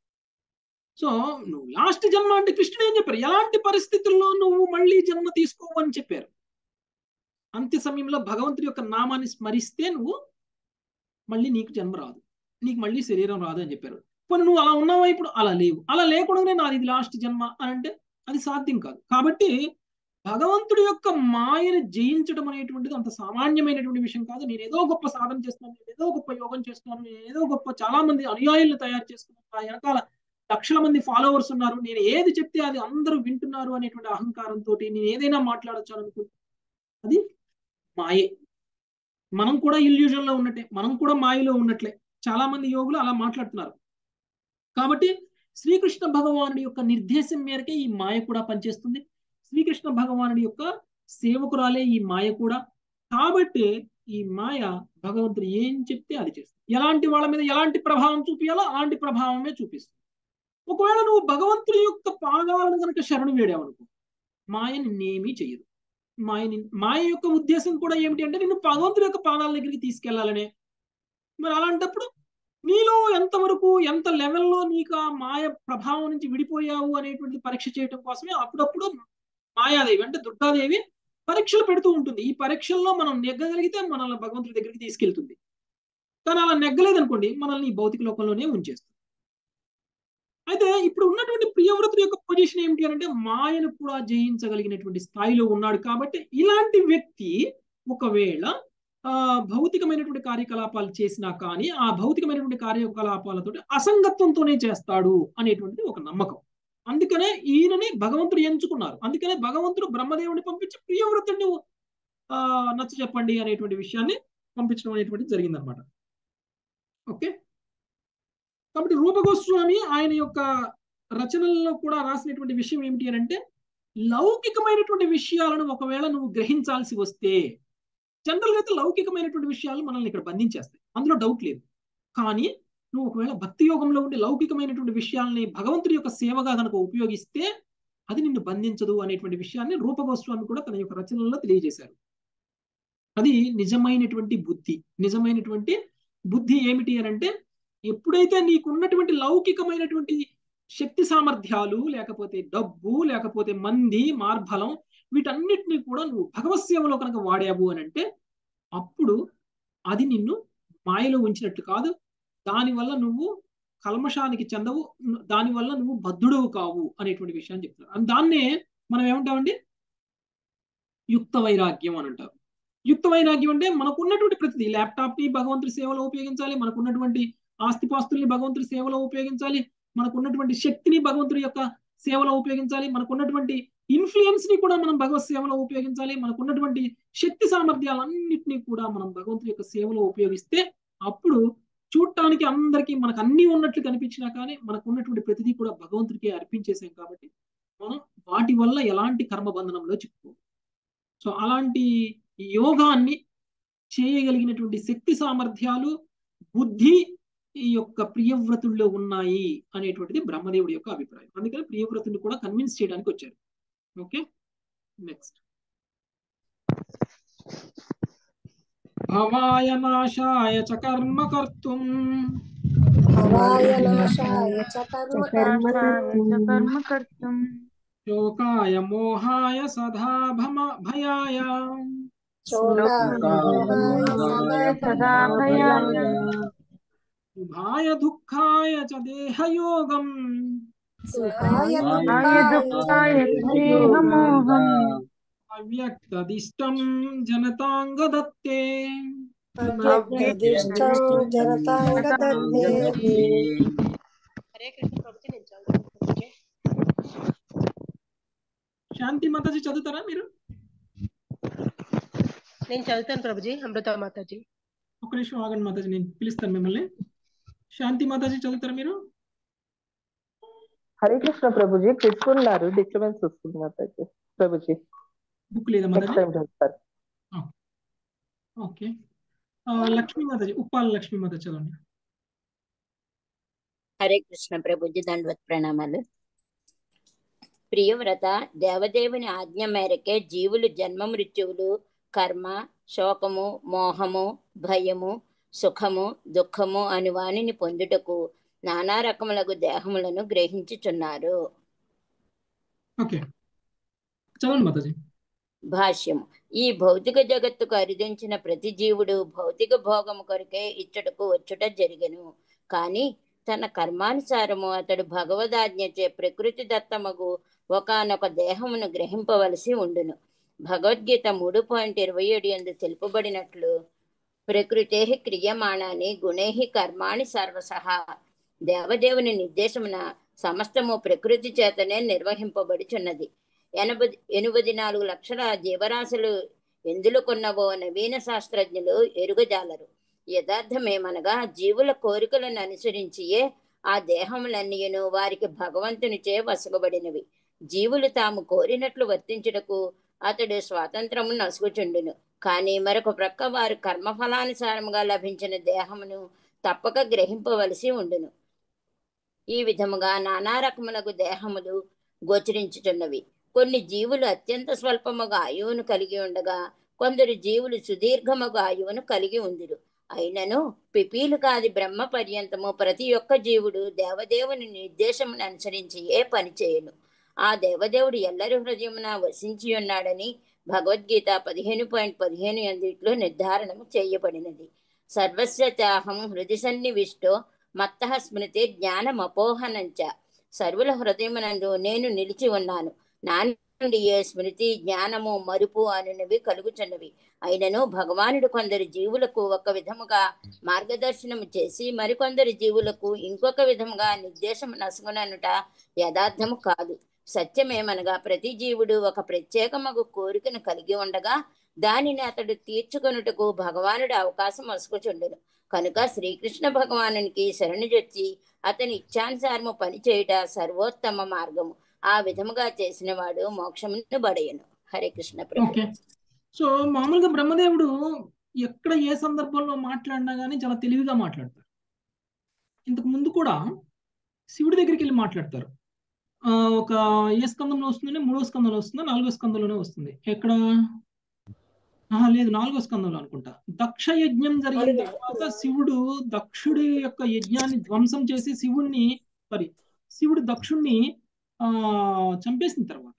సో నువ్వు లాస్ట్ జన్మ అంటే కృష్ణుడు ఏం చెప్పారు? ఎలాంటి పరిస్థితుల్లో నువ్వు మళ్ళీ జన్మ తీసుకోవు అని చెప్పారు. అంత్య సమయంలో భగవంతుడి యొక్క నామాన్ని స్మరిస్తే నువ్వు మళ్ళీ నీకు జన్మ రాదు, నీకు మళ్ళీ శరీరం రాదు అని చెప్పారు. పోనీ నువ్వు అలా ఉన్నావా? ఇప్పుడు అలా లేవు. అలా లేకుండానే నాది ఇది లాస్ట్ జన్మ అని అంటే అది సాధ్యం కాదు. కాబట్టి భగవంతుడి యొక్క మాయను జయించడం అనేటువంటిది అంత సామాన్యమైనటువంటి విషయం కాదు. నేను ఏదో గొప్ప సాధన చేస్తున్నాను, నేను ఏదో గొప్ప యోగం చేస్తున్నాను, నేను ఏదో గొప్ప చాలా మంది అనుయాయులను తయారు చేసుకున్నాను, ఆ వెనకాల లక్షల మంది ఫాలోవర్స్ ఉన్నారు, నేను ఏది చెప్తే అది అందరూ వింటున్నారు అనేటువంటి అహంకారంతో నేను ఏదైనా మాట్లాడచ్చు అనుకుంటే అది మాయే. మనం కూడా ఇల్యూజన్ లో ఉన్నట్టే, మనం కూడా మాయలో ఉన్నట్లే. చాలా మంది యోగులు అలా మాట్లాడుతున్నారు. కాబట్టి శ్రీకృష్ణ భగవానుడి యొక్క నిర్దేశం మేరకే ఈ మాయ కూడా పనిచేస్తుంది. శ్రీకృష్ణ భగవానుడి యొక్క సేవకురాలే ఈ మాయ కూడా. కాబట్టి ఈ మాయ భగవంతుడు ఏం చెప్తే అది చేస్తుంది. ఎలాంటి వాళ్ళ మీద ఎలాంటి ప్రభావం చూపించాలో అలాంటి ప్రభావమే చూపిస్తుంది. ఒకవేళ నువ్వు భగవంతుడి యొక్క పాదాలను కనుక శరణు వేడావనుకో, మాయ నిన్నేమీ చెయ్యదు. మాయ యొక్క ఉద్దేశం కూడా ఏమిటి అంటే నిన్ను భగవంతుడి యొక్క పాదాల దగ్గరికి తీసుకెళ్లాలనే. మరి అలాంటప్పుడు నీలో ఎంతవరకు ఎంత లెవెల్లో నీకు ఆ మాయ ప్రభావం నుంచి విడిపోయావు అనేటువంటి పరీక్ష చేయడం కోసమే అప్పుడప్పుడు మాయాదేవి అంటే దుర్గాదేవి పరీక్షలు పెడుతూ ఉంటుంది. ఈ పరీక్షల్లో మనం నెగ్గగలిగితే మనల్ని భగవంతుడి దగ్గరికి తీసుకెళ్తుంది. కానీ అలా నెగ్గలేదనుకోండి మనల్ని ఈ భౌతిక లోకంలోనే ఉంచేస్తుంది. అయితే ఇప్పుడు ఉన్నటువంటి ప్రియవ్రతుడి యొక్క పొజిషన్ ఏమిటి అంటే మాయను కూడా జయించగలిగినటువంటి స్థాయిలో ఉన్నాడు. కాబట్టి ఇలాంటి వ్యక్తి ఒకవేళ భౌతికమైనటువంటి కార్యకలాపాలు చేసినా కానీ ఆ భౌతికమైనటువంటి కార్యకలాపాలతో అసంగత్వంతోనే చేస్తాడు అనేటువంటిది ఒక నమ్మకం. అందుకనే ఈయనని భగవంతుడు ఎంచుకున్నారు. అందుకనే భగవంతుడు బ్రహ్మదేవుడిని పంపించి ప్రియవ్రతుడిని నచ్చ చెప్పండి అనేటువంటి విషయాన్ని పంపించడం అనేటువంటిది జరిగిందనమాట. ఓకే, కాబట్టి రూపగోస్వామి ఆయన యొక్క రచనల్లో కూడా రాసినటువంటి విషయం ఏమిటి అని అంటే లౌకికమైనటువంటి విషయాలను ఒకవేళ నువ్వు గ్రహించాల్సి వస్తే, జనరల్గా అయితే లౌకికమైనటువంటి విషయాలు మనల్ని ఇక్కడ బంధించేస్తాయి, అందులో డౌట్ లేదు. కానీ నువ్వు ఒకవేళ భక్తి యోగంలో ఉండి లౌకికమైనటువంటి విషయాల్ని భగవంతుడి యొక్క సేవగా కనుక ఉపయోగిస్తే అది నిన్ను బంధించదు అనేటువంటి విషయాన్ని రూపగోస్వామి కూడా తన యొక్క రచనల్లో తెలియజేశారు. అది నిజమైనటువంటి బుద్ధి. నిజమైనటువంటి బుద్ధి ఏమిటి అని అంటే ఎప్పుడైతే నీకున్నటువంటి లౌకికమైనటువంటి శక్తి సామర్థ్యాలు లేకపోతే డబ్బు లేకపోతే మంది మార్బలం వీటన్నిటిని కూడా నువ్వు భగవత్ సేవలో కనుక వాడావు అని అంటే అప్పుడు అది నిన్ను మాయలో ఉంచినట్లు కాదు. దానివల్ల నువ్వు కల్మషానికి చెందవు, దానివల్ల నువ్వు బద్ధుడవు కావు అనేటువంటి విషయాన్ని చెప్తున్నారు. దాన్నే మనం ఏమంటామండి, యుక్త వైరాగ్యం అని అంటారు. యుక్త వైరాగ్యం అంటే మనకున్నటువంటి ప్రతిదీ, ల్యాప్టాప్ ని భగవంతుడి సేవలో ఉపయోగించాలి, మనకున్నటువంటి ఆస్తిపాస్తుల్ని భగవంతుడి సేవలో ఉపయోగించాలి, మనకున్నటువంటి శక్తిని భగవంతుడి యొక్క సేవలో ఉపయోగించాలి, మనకున్నటువంటి ఇన్ఫ్లుయెన్స్ ని కూడా మనం భగవత్ సేవలో ఉపయోగించాలి, మనకున్నటువంటి శక్తి సామర్థ్యాలన్నింటినీ కూడా మనం భగవంతుడి యొక్క సేవలో ఉపయోగిస్తే అప్పుడు చూడటానికి అందరికీ మనకు అన్ని ఉన్నట్లు కనిపించినా కానీ మనకు ఉన్నటువంటి ప్రతిదీ కూడా భగవంతుడికి అర్పించేసాం కాబట్టి మనం వాటి వల్ల ఎలాంటి కర్మబంధనంలో చిక్కుకోం. సో అలాంటి యోగాన్ని చేయగలిగినటువంటి శక్తి సామర్థ్యాలు, బుద్ధి ఈ యొక్క ప్రియవ్రతుల్లో ఉన్నాయి అనేటువంటిది బ్రహ్మదేవుడి యొక్క అభిప్రాయం. అందుకని ప్రియవ్రతుని కూడా కన్విన్స్ చేయడానికి వచ్చారు. Okay, next. భవాయ నాశాయ చ కర్మ కర్తుం శోకాయ మోహాయ సదా భయాయ శుభాయ దుఃఖాయ చ దేహయోగం అవ్యక్తదిష్టం జనతాంగదత్తే. హరే కృష్ణ ప్రభుజీ, నేను చదువుతాను ప్రభుజీ. శాంతి మాతాజీ చదువుతారా మీరు? నేను చదువుతాను ప్రభుజీ. అమృత మాతాజీ ఒక నిమిషం ఆగండి మాతాజీ, నేను పిలుస్తాను మిమ్మల్ని. శాంతి మాతాజీ చదువుతారా మీరు? హరే కృష్ణ ప్రభుజీ, పెట్టుకున్నారు, డిస్టర్బెన్స్ వస్తుంది మాతాజీ. ప్రభుజీ బుక్ లేదా నెక్స్ట్ మాతాజీ? టైం చదువుతారు. ఓకే, లక్ష్మీ మాతాజీ, ఉప్పాల లక్ష్మీ మాతాజీ చదవండి. హరే కృష్ణ ప్రభుజీ, దండవత్ ప్రణామాలు. ప్రియవ్రత, దేవదేవుని ఆజ్ఞ మేరకే జీవులు జన్మ మృత్యువులు, కర్మ, శోకము, మోహము, భయము, సుఖము, దుఃఖము అను వానిని పొందుటకు నానా రకములకు దేహములను గ్రహించుచున్నారు. ఓకే, చదవండి మాతాజీ. భాష్యము. ఈ భౌతిక జగత్తుకు అరిదించిన ప్రతి జీవుడు భౌతిక భోగము కొరకే ఇచ్చటకు వచ్చుట జరిగెను. కాని తన కర్మానుసారము అతడు భగవదాజ్ఞచే ప్రకృతి దత్తమగు ఒకానొక దేహమును గ్రహింపవలసి ఉండును. భగవద్గీత 3.27 యందు తెలుపబడినట్లు ప్రకృతే క్రియమాణాని గుణై కర్మాణి సర్వసహ. దేవదేవుని నిర్దేశమున సమస్తము ప్రకృతి చేతనే నిర్వహింపబడుచున్నది. 84 లక్షల జీవరాశులు ఎందులో కొన్నవో నవీన శాస్త్రజ్ఞులు ఎరుగజాలరు. యథార్థమేమనగా జీవుల కోరికలను అనుసరించియే ఆ దేహములన్నీయును వారికి భగవంతునిచే వసగబడినవి. జీవులు తాము కోరినట్లు వర్తించుటకు అతడు స్వాతంత్రము నసుగుచుండును. కానీ మరొక ప్రక్క వారు కర్మఫలానుసారముగా లభించిన దేహమును తప్పక గ్రహింపవలసి ఉండును. ఈ విధముగా నానా రకములకు దేహములు గోచరించుచున్నవి. కొన్ని జీవులు అత్యంత స్వల్పముగా ఆయువును కలిగి ఉండగా కొందరు జీవులు సుదీర్ఘముగా ఆయువును కలిగి ఉందిరు. అయినను పిపీలుకాది బ్రహ్మ పర్యంతము ప్రతి ఒక్క జీవుడు దేవదేవుని నిర్దేశమును అనుసరించి ఏ పని చేయను. ఆ దేవదేవుడు ఎల్లరి హృదయమున వసించి ఉన్నాడని భగవద్గీత 15.15 అందుట్లో నిర్ధారణము చేయబడినది. సర్వస్యతాహం హృది సన్నివిష్టో మత్తః స్మృతి జ్ఞానమపోహనంచ. సర్వుల హృదయమునందు నేను నిలిచి ఉన్నాను. నా నుండి ఏ స్మృతి, జ్ఞానము, మరుపు అనునవి కలుగుచున్నవి. అయినను భగవానుడు కొందరు జీవులకు ఒక విధముగా మార్గదర్శనము చేసి మరికొందరు జీవులకు ఇంకొక విధముగా నిర్దేశం నసుగుననుట యథార్థము కాదు. సత్యమేమనగా ప్రతి జీవుడు ఒక ప్రత్యేకమగు కోరికను కలిగి ఉండగా దానిని అతడు తీర్చుకొనుటకు భగవానుడు అవకాశం వసుకుచుండును. కనుక శ్రీకృష్ణ భగవానునికి శరణుజొచ్చి అతని ఇచ్ఛానుసారము పనిచేయుట సర్వోత్తమ మార్గము. ఆ విధముగా చేసిన వాడు మోక్షమును బడయును. హరే కృష్ణ ప్రభు. ఓకే, సో మామూలుగా బ్రహ్మదేవుడు ఎక్కడ ఏ సందర్భంలో మాట్లాడినా కానీ చాలా తెలివిగా మాట్లాడతారు. ఇంతకు ముందు కూడా శివుడి దగ్గరికి వెళ్ళి మాట్లాడతారు. ఒక ఏ స్కందంలో వస్తుందంటే 3వ స్కందంలో వస్తుందా 4వ స్కందంలోనే వస్తుంది. ఎక్కడ లేదు 4వ స్కందంలో అనుకుంటా. దక్ష యజ్ఞం జరిగిన తర్వాత శివుడు దక్షుడి యొక్క యజ్ఞాన్ని ధ్వంసం చేసి శివుడు దక్షుణ్ణి చంపేసిన తర్వాత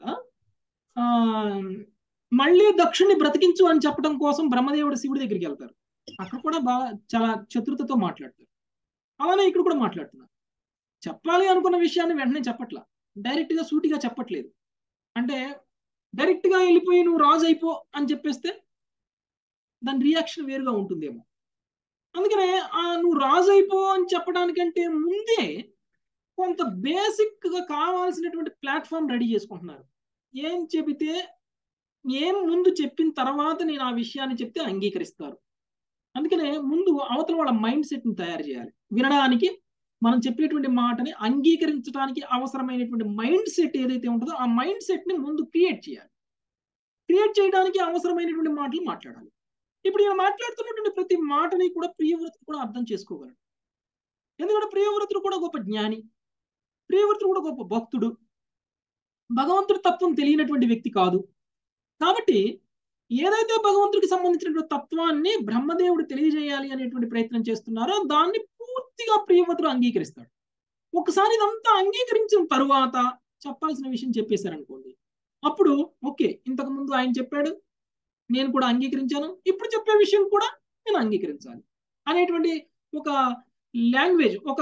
మళ్ళీ దక్షుణ్ణి బ్రతికించు అని చెప్పడం కోసం బ్రహ్మదేవుడు శివుడి దగ్గరికి వెళ్తారు. అక్కడ కూడా బాగా చాలా చతురతతో మాట్లాడతారు. అలానే ఇక్కడ కూడా మాట్లాడుతున్నారు. చెప్పాలి అనుకున్న విషయాన్ని వెంటనే చెప్పట్లా, డైరెక్ట్ గా సూటిగా చెప్పట్లేదు. అంటే డైరెక్ట్ గా వెళ్ళిపోయి నువ్వు రాజు అయిపో అని చెప్పేస్తే దాని రియాక్షన్ వేరుగా ఉంటుందేమో. అందుకనే నువ్వు రాజు అయిపో అని చెప్పడానికంటే ముందే కొంత బేసిక్ గా కావాల్సినటువంటి ప్లాట్ఫామ్ రెడీ చేసుకుంటున్నారు. ఏం చెబితే ఏం ముందు చెప్పిన తర్వాత నేను ఆ విషయాన్ని చెప్తే అంగీకరిస్తారు. అందుకనే ముందు అవతల వాళ్ళ మైండ్ సెట్ ని తయారు చేయాలి. వినడానికి, మనం చెప్పేటువంటి మాటని అంగీకరించడానికి అవసరమైనటువంటి మైండ్ సెట్ ఏదైతే ఉంటుందో ఆ మైండ్ సెట్ ని ముందు క్రియేట్ చేయాలి. క్రియేట్ చేయడానికి అవసరమైనటువంటి మాటలు మాట్లాడాలి. ఇప్పుడు ఈయన మాట్లాడుతున్నటువంటి ప్రతి మాటని కూడా ప్రియవ్రతుడు కూడా అర్థం చేసుకోగలడు. ఎందుకంటే ప్రియవ్రతుడు కూడా గొప్ప జ్ఞాని, ప్రియవ్రతుడు కూడా గొప్ప భక్తుడు, భగవంతుడు తత్వం తెలియనటువంటి వ్యక్తి కాదు. కాబట్టి ఏదైతే భగవంతుడికి సంబంధించినటువంటి తత్వాన్ని బ్రహ్మదేవుడు తెలియజేయాలి అనేటువంటి ప్రయత్నం చేస్తున్నారో దాన్ని పూర్తిగా ప్రియవ్రతుడు అంగీకరిస్తాడు. ఒకసారి ఇదంతా అంగీకరించిన తరువాత చెప్పాల్సిన విషయం చెప్పేశారనుకోండి, అప్పుడు ఓకే, ఇంతకు ముందు ఆయన చెప్పాడు, నేను కూడా అంగీకరించాను, ఇప్పుడు చెప్పే విషయం కూడా నేను అంగీకరించాలి అనేటువంటి ఒక లాంగ్వేజ్, ఒక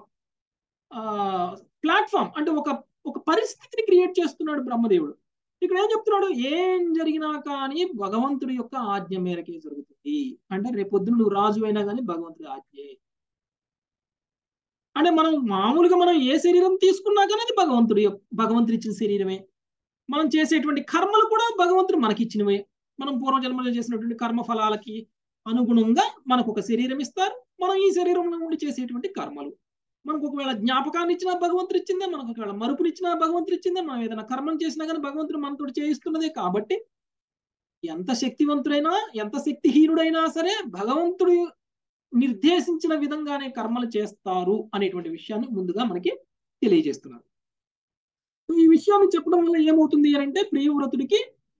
ప్లాట్ఫామ్, అంటే ఒక పరిస్థితిని క్రియేట్ చేస్తున్నాడు బ్రహ్మదేవుడు. ఇక్కడ ఏం చెప్తున్నాడు, ఏం జరిగినా కానీ భగవంతుడి యొక్క ఆజ్ఞ మేరకే జరుగుతుంది. అంటే రేపొద్దున నువ్వు రాజు అయినా కానీ భగవంతుడి ఆజ్ఞే. అంటే మనం ఏ శరీరం తీసుకున్నా కానీ అది భగవంతుడు ఇచ్చిన శరీరమే. మనం చేసేటువంటి కర్మలు కూడా భగవంతుడు మనకి ఇచ్చినవే. మనం పూర్వజన్మలో చేసినటువంటి కర్మ ఫలాలకి అనుగుణంగా మనకు ఒక శరీరం ఇస్తారు. మనం ఈ శరీరంలో ఉండి చేసేటువంటి కర్మలు, మనకు ఒకవేళ జ్ఞాపకాన్ని ఇచ్చినా భగవంతుడు ఇచ్చిందే, మనకు ఒకవేళ మరుపుని ఇచ్చినా భగవంతుడు ఇచ్చిందే, మనం ఏదైనా కర్మం చేసినా కానీ భగవంతుడు మనతో చేయిస్తున్నదే. కాబట్టి ఎంత శక్తివంతుడైనా ఎంత శక్తిహీనుడైనా సరే భగవంతుడు నిర్దేశించిన విధంగానే కర్మలు చేస్తారు అనేటువంటి విషయాన్ని ముందుగా మనకి తెలియజేస్తున్నారు. ఈ విషయాన్ని చెప్పడం వల్ల ఏమవుతుంది అని అంటే ప్రియవ్రతుడికి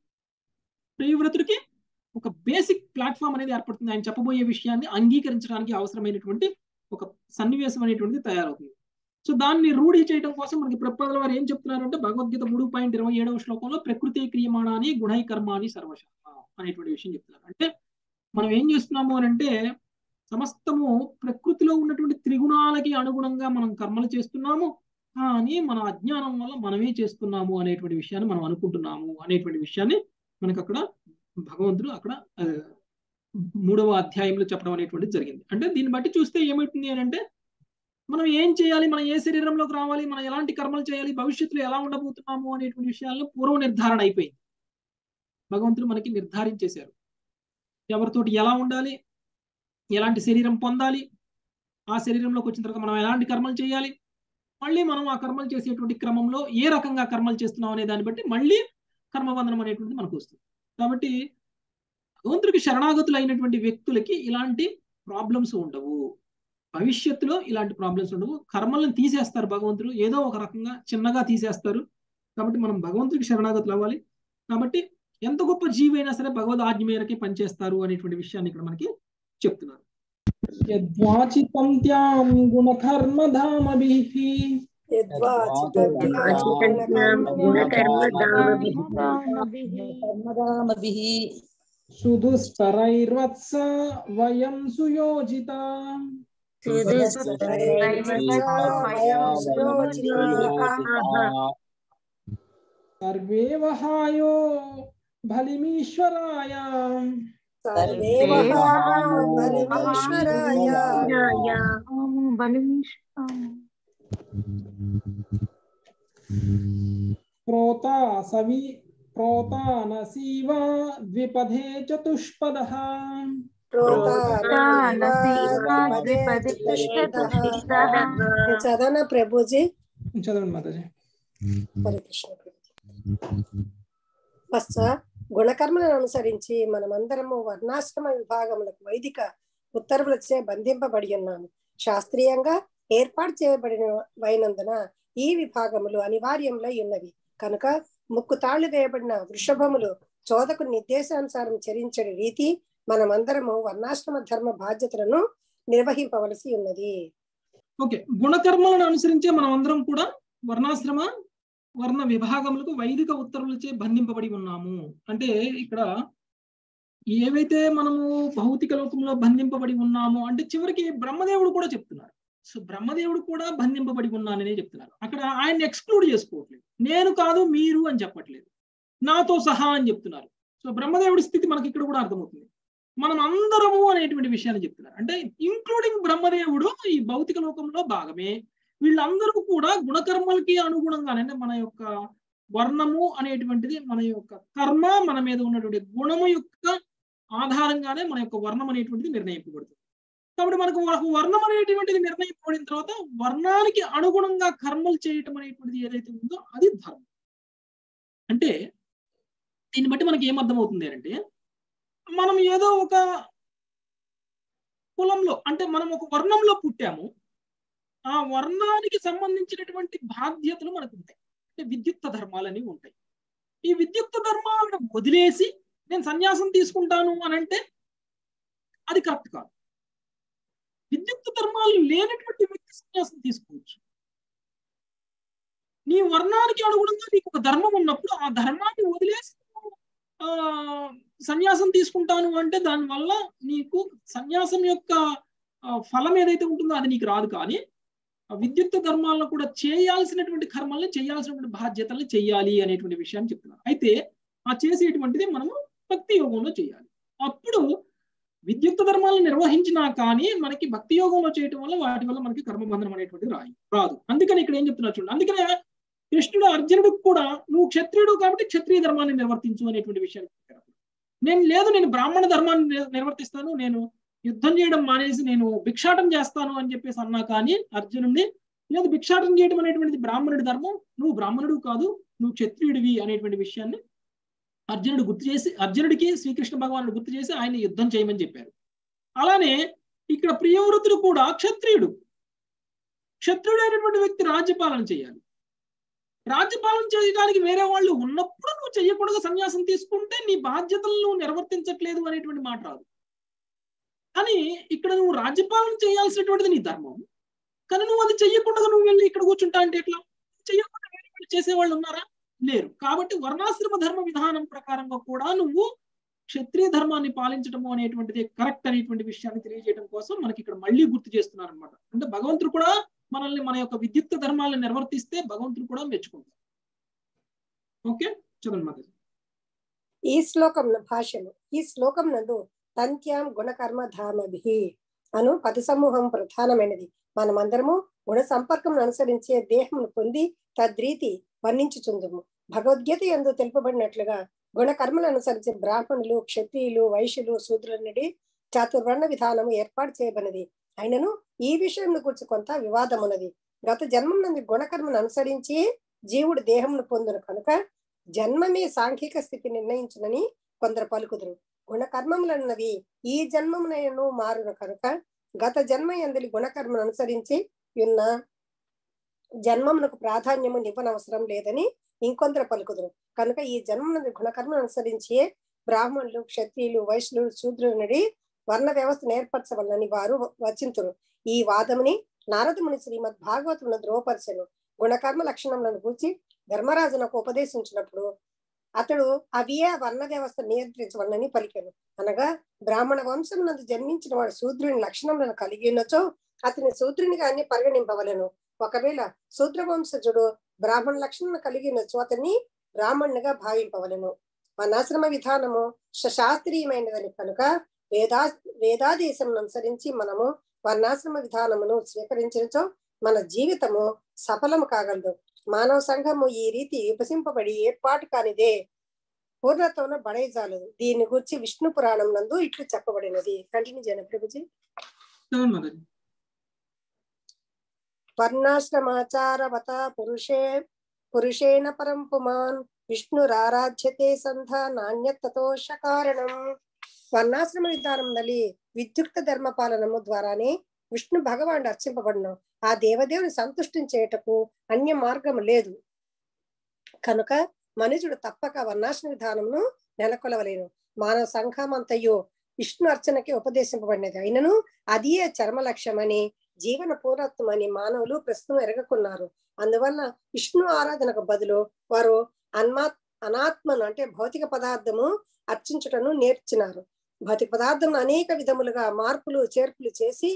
ఒక బేసిక్ ప్లాట్ఫామ్ అనేది ఏర్పడుతుంది. ఆయన చెప్పబోయే విషయాన్ని అంగీకరించడానికి అవసరమైనటువంటి ఒక సన్నివేశం అనేటువంటిది తయారవుతుంది. సో దాన్ని రూఢి చేయడం కోసం మనకి ప్రభుపాదుల వారు ఏం చెప్తున్నారంటే భగవద్గీత 3.27వ శ్లోకంలో ప్రకృతి క్రియమాణాని గుణై కర్మాని సర్వశ అనేటువంటి విషయం చెప్తున్నారు. అంటే మనం ఏం చేస్తున్నాము అని అంటే సమస్తము ప్రకృతిలో ఉన్నటువంటి త్రిగుణాలకి అనుగుణంగా మనం కర్మలు చేస్తున్నాము, కానీ మన అజ్ఞానం వల్ల మనమే చేస్తున్నాము అనేటువంటి విషయాన్ని మనం అనుకుంటున్నాము అనేటువంటి విషయాన్ని మనకు అక్కడ భగవంతుడు అక్కడ 3వ అధ్యాయంలో చెప్పడం అనేటువంటిది జరిగింది. అంటే దీన్ని బట్టి చూస్తే ఏమవుతుంది అని అంటే మనం ఏం చేయాలి, మనం ఏ శరీరంలోకి రావాలి, మనం ఎలాంటి కర్మలు చేయాలి, భవిష్యత్తులో ఎలా ఉండబోతున్నాము అనేటువంటి విషయాల్లో పూర్వ నిర్ధారణ అయిపోయింది. భగవంతుడు మనకి నిర్ధారించేశారు ఎవరితోటి ఎలా ఉండాలి, ఎలాంటి శరీరం పొందాలి, ఆ శరీరంలోకి వచ్చిన తర్వాత మనం ఎలాంటి కర్మలు చేయాలి, మళ్ళీ మనం ఆ కర్మలు చేసేటువంటి క్రమంలో ఏ రకంగా కర్మలు చేస్తున్నాం అనే దాన్ని బట్టి మళ్ళీ కర్మబంధనం అనేటువంటిది మనకు వస్తుంది. కాబట్టి భగవంతుడికి శరణాగతులు అయినటువంటి వ్యక్తులకి ఇలాంటి ప్రాబ్లమ్స్ ఉండవు, భవిష్యత్తులో ఇలాంటి ప్రాబ్లమ్స్ ఉండవు. కర్మలను తీసేస్తారు భగవంతుడు, ఏదో ఒక రకంగా చిన్నగా తీసేస్తారు. కాబట్టి మనం భగవంతుడికి శరణాగతులు అవ్వాలి. కాబట్టి ఎంత గొప్ప జీవైనా సరే భగవద్ ఆజ్ఞ మేరకే పనిచేస్తారు అనేటువంటి విషయాన్ని ఇక్కడ మనకి చెప్తున్నారు. యద్వాచితం త్యాం గుణకర్మధామభిః సుదుస్తరైర్వత్స వయం సుయోజిత సర్వే వహాయో బలిమీశ్వరాయ ప్రోతానసీవ ద్విపదే చతుష్పదః చదవనా ప్రభుజీ? చదవండి మాతాజీ. గుణకర్మలను అనుసరించి మనమందరము వర్ణాశ్రమ విభాగములకు వైదిక ఉత్తర్వులచే బంధింపబడి ఉన్నాము. శాస్త్రీయంగా ఏర్పాటు చేయబడినవైనందున ఈ విభాగములు అనివార్యములై ఉన్నవి. కనుక ముక్కు తాళ్లు వేయబడిన వృషభములు చోదకు నిర్దేశానుసారం చరించే రీతి మనమందరము వర్ణాశ్రమ ధర్మ బాధ్యతలను నిర్వహింపవలసి ఉన్నది. ఓకే, గుణకర్మలను అనుసరించే మనం అందరం కూడా వర్ణ విభాగములకు వైదిక ఉత్తర్వులచే బంధింపబడి ఉన్నాము. అంటే ఇక్కడ ఏవైతే మనము భౌతిక లోకంలో బంధింపబడి ఉన్నామో అంటే చివరికి బ్రహ్మదేవుడు కూడా చెప్తున్నారు. సో బ్రహ్మదేవుడు కూడా బంధింపబడి ఉన్నాననే చెప్తున్నారు. అక్కడ ఆయన ఎక్స్క్లూడ్ చేసుకోవట్లేదు. నేను కాదు మీరు అని చెప్పట్లేదు, నాతో సహా అని చెప్తున్నారు. సో బ్రహ్మదేవుడి స్థితి మనకి ఇక్కడ కూడా అర్థమవుతుంది. మనం అందరము అనేటువంటి విషయాన్ని చెప్తున్నారు. అంటే ఇంక్లూడింగ్ బ్రహ్మదేవుడు ఈ భౌతిక లోకంలో భాగమే. వీళ్ళందరూ కూడా గుణకర్మలకి అనుగుణంగానే, అంటే మన యొక్క వర్ణము అనేటువంటిది మన యొక్క కర్మ, మన మీద ఉన్నటువంటి గుణము యొక్క ఆధారంగానే మన యొక్క వర్ణం అనేటువంటిది నిర్ణయింపబడుతుంది. కాబట్టి మనకు వర్ణం అనేటువంటిది నిర్ణయింపబడిన తర్వాత వర్ణానికి అనుగుణంగా కర్మలు చేయటం అనేటువంటిది ఏదైతే ఉందో అది ధర్మం. అంటే దీన్ని బట్టి మనకి ఏమర్థమవుతుంది అంటే, మనం ఏదో ఒక కులంలో, అంటే మనం ఒక వర్ణంలో పుట్టాము, ఆ వర్ణానికి సంబంధించినటువంటి బాధ్యతలు మనకు ఉంటాయి. అంటే విద్యుక్త ధర్మాలని ఉంటాయి. ఈ విద్యుక్త ధర్మాలను వదిలేసి నేను సన్యాసం తీసుకుంటాను అని అంటే అది కరెక్ట్ కాదు. విద్యుక్త ధర్మాలు లేనటువంటి వ్యక్తి సన్యాసం తీసుకోవచ్చు. నీ వర్ణానికి అనుగుణంగా నీకు ఒక ధర్మం ఉన్నప్పుడు ఆ ధర్మాన్ని వదిలేసి సన్యాసం తీసుకుంటాను అంటే దానివల్ల నీకు సన్యాసం యొక్క ఫలం ఏదైతే ఉంటుందో అది నీకు రాదు. కానీ విద్యుక్త ధర్మాలను కూడా చేయాల్సినటువంటి కర్మల్ని, చేయాల్సినటువంటి బాధ్యతల్ని చేయాలి అనేటువంటి విషయాన్ని చెప్తున్నారు. అయితే ఆ చేసేటువంటిది మనము భక్తి యోగంలో చేయాలి. అప్పుడు విద్యుక్త ధర్మాలను నిర్వహించినా కానీ మనకి భక్తి యోగంలో చేయటం వల్ల వాటి వల్ల మనకి కర్మబంధనం అనేటువంటిది రాదు. అందుకని ఇక్కడ ఏం చెప్తున్నారు చూడండి. అందుకనే కృష్ణుడు అర్జునుడికి కూడా నువ్వు క్షత్రియుడు కాబట్టి క్షత్రియ ధర్మాన్ని నిర్వర్తించు అనేటువంటి విషయాన్ని చెప్పారు. నేను బ్రాహ్మణ ధర్మాన్ని నిర్వర్తిస్తాను, నేను యుద్ధం చేయడం మానేసి నేను భిక్షాటం చేస్తాను అని చెప్పేసి అన్నా కానీ అర్జునుడిని, లేదు భిక్షాటం చేయడం అనేటువంటిది బ్రాహ్మణుడి ధర్మం, నువ్వు బ్రాహ్మణుడు కాదు, నువ్వు క్షత్రియుడివి అనేటువంటి విషయాన్ని అర్జునుడు గుర్తు చేసి, అర్జునుడికి శ్రీకృష్ణ భగవానుడు గుర్తు చేసి ఆయన యుద్ధం చేయమని చెప్పారు. అలానే ఇక్కడ ప్రియవ్రతుడు కూడా క్షత్రియుడు అయినటువంటి వ్యక్తి రాజ్యపాలన చేయాలి. రాజ్యపాలన చేయడానికి వేరే వాళ్ళు ఉన్నప్పుడు నువ్వు చెయ్యకూడదు సన్యాసం తీసుకుంటే నీ బాధ్యతలను నువ్వు నిర్వర్తించట్లేదు అనేటువంటి మాట రాదు. కానీ ఇక్కడ నువ్వు రాజ్యపాలన చేయాల్సినటువంటిది నీ ధర్మం, కానీ నువ్వు అది చెయ్యకుండా నువ్వు వెళ్ళి ఇక్కడ కూర్చుంటా అంటే ఎట్లా? చెయ్యకుండా వేరే వాళ్ళు చేసేవాళ్ళు ఉన్నారా? లేరు. కాబట్టి వర్ణాశ్రమ ధర్మ విధానం ప్రకారంగా కూడా నువ్వు క్షత్రియ ధర్మాన్ని పాలించడము అనేటువంటిది కరెక్ట్ అనేటువంటి విషయాన్ని తెలియజేయడం కోసం మనకి ఇక్కడ మళ్ళీ గుర్తు చేస్తున్నారు అనమాట. అంటే భగవంతుడు కూడా మనల్ని మన యొక్క విద్యుక్త ధర్మాలను నిర్వర్తిస్తే భగవంతుడు కూడా మెచ్చుకుంటారు. ఓకే, చదవండి మాత. ఈ శ్లోకం భాషను, ఈ శ్లోకం నందు తంత్యాం గుణకర్మ ధామభి అను పద సమూహం ప్రధానమైనది. మనమందరము గుణ సంపర్కం అనుసరించే దేహమును పొంది తద్రీతి వర్ణించుచుందుము. భగవద్గీత యందు తెలుపబడినట్లుగా గుణకర్మలు అనుసరించే బ్రాహ్మణులు, క్షత్రియులు, వైశ్యులు, శూద్రులనుడి చాతుర్వర్ణ విధానము ఏర్పాటు చేయబడినది. అయినను ఈ విషయం గురించి కొంత వివాదమున్నది. గత జన్మం నందు గుణకర్మను అనుసరించి జీవుడు దేహమును పొందును కనుక జన్మమే సాంఘిక స్థితి నిర్ణయించునని కొందరు పలుకుదురు. గుణకర్మములన్నవి ఈ జన్మమునను మారును కనుక గత జన్మ యందలి గుణకర్మను అనుసరించి ఉన్న జన్మమునకు ప్రాధాన్యము నివ్వనవసరం లేదని ఇంకొందరు పలుకుదురు. కనుక ఈ జన్మనందు గుణకర్మను అనుసరించి బ్రాహ్మణులు, క్షత్రియులు, వైశ్యులు, శూద్రులనుడి వర్ణ వ్యవస్థను ఏర్పరచవలనని వారు వచింతురు. ఈ వాదముని నారదముని శ్రీమద్ భాగవతమును ధ్రువపరచెను. గుణకర్మ లక్షణములను గూర్చి ధర్మరాజునకు ఉపదేశించినప్పుడు అతడు అవియే వర్ణ వ్యవస్థ నియంత్రించవలనని పలికెను. అనగా బ్రాహ్మణ వంశం నందు జన్మించిన వాడు శూద్రుని లక్షణములను కలిగి ఉన్నచో అతని శూద్రునిగానే పరిగణింపవలను. ఒకవేళ శూద్ర వంశజుడు బ్రాహ్మణ లక్షణం కలిగినచో అతన్ని బ్రాహ్మణునిగా భావింపవలను. వర్ణాశ్రమ విధానము శాస్త్రీయమైనదని కనుక వేదాదేశం అనుసరించి మనము వర్ణాశ్రమ విధానమును స్వీకరించినచో మన జీవితము సఫలము కాగలదు. మానవ సంఘము ఈ రీతి విభజింపబడి ఏర్పాటు కానిదే పూర్ణత్వంలో బడైజాలదు. దీని గురించి విష్ణు పురాణం నందు ఇట్లు చెప్పబడినది. కంటిన్యూ చేయండి ప్రభుజీ. వర్ణాశ్రమాచారవత పురుషేణ పరం పుమాన్ విష్ణురారాధ్యతే సంధ నాణ్యతోష కారణం. వర్ణాశ్రమ విధానంలో విద్యుక్త ధర్మ పాలనము ద్వారానే విష్ణు భగవానుడు అర్చింపబడను. ఆ దేవదేవుని సంతుష్టించేటకు అన్య మార్గం లేదు కనుక మనుషుడు తప్పక వర్ణాశ్రమ విధానమును నెలకొలవలేను. మానవ సంఘమంతయు విష్ణు అర్చనకి ఉపదేశింపబడినది. అయినను అదియే చర్మ లక్ష్యమని, జీవన పూర్ణత్వమని మానవులు ప్రస్తుతం ఎరగకున్నారు. అందువల్ల విష్ణు ఆరాధనకు బదులు వారు అనాత్మను అంటే భౌతిక పదార్థము అర్చించుటను నేర్చినారు. భౌతిక పదార్థం అనేక విధములుగా మార్పులు చేర్పులు చేసి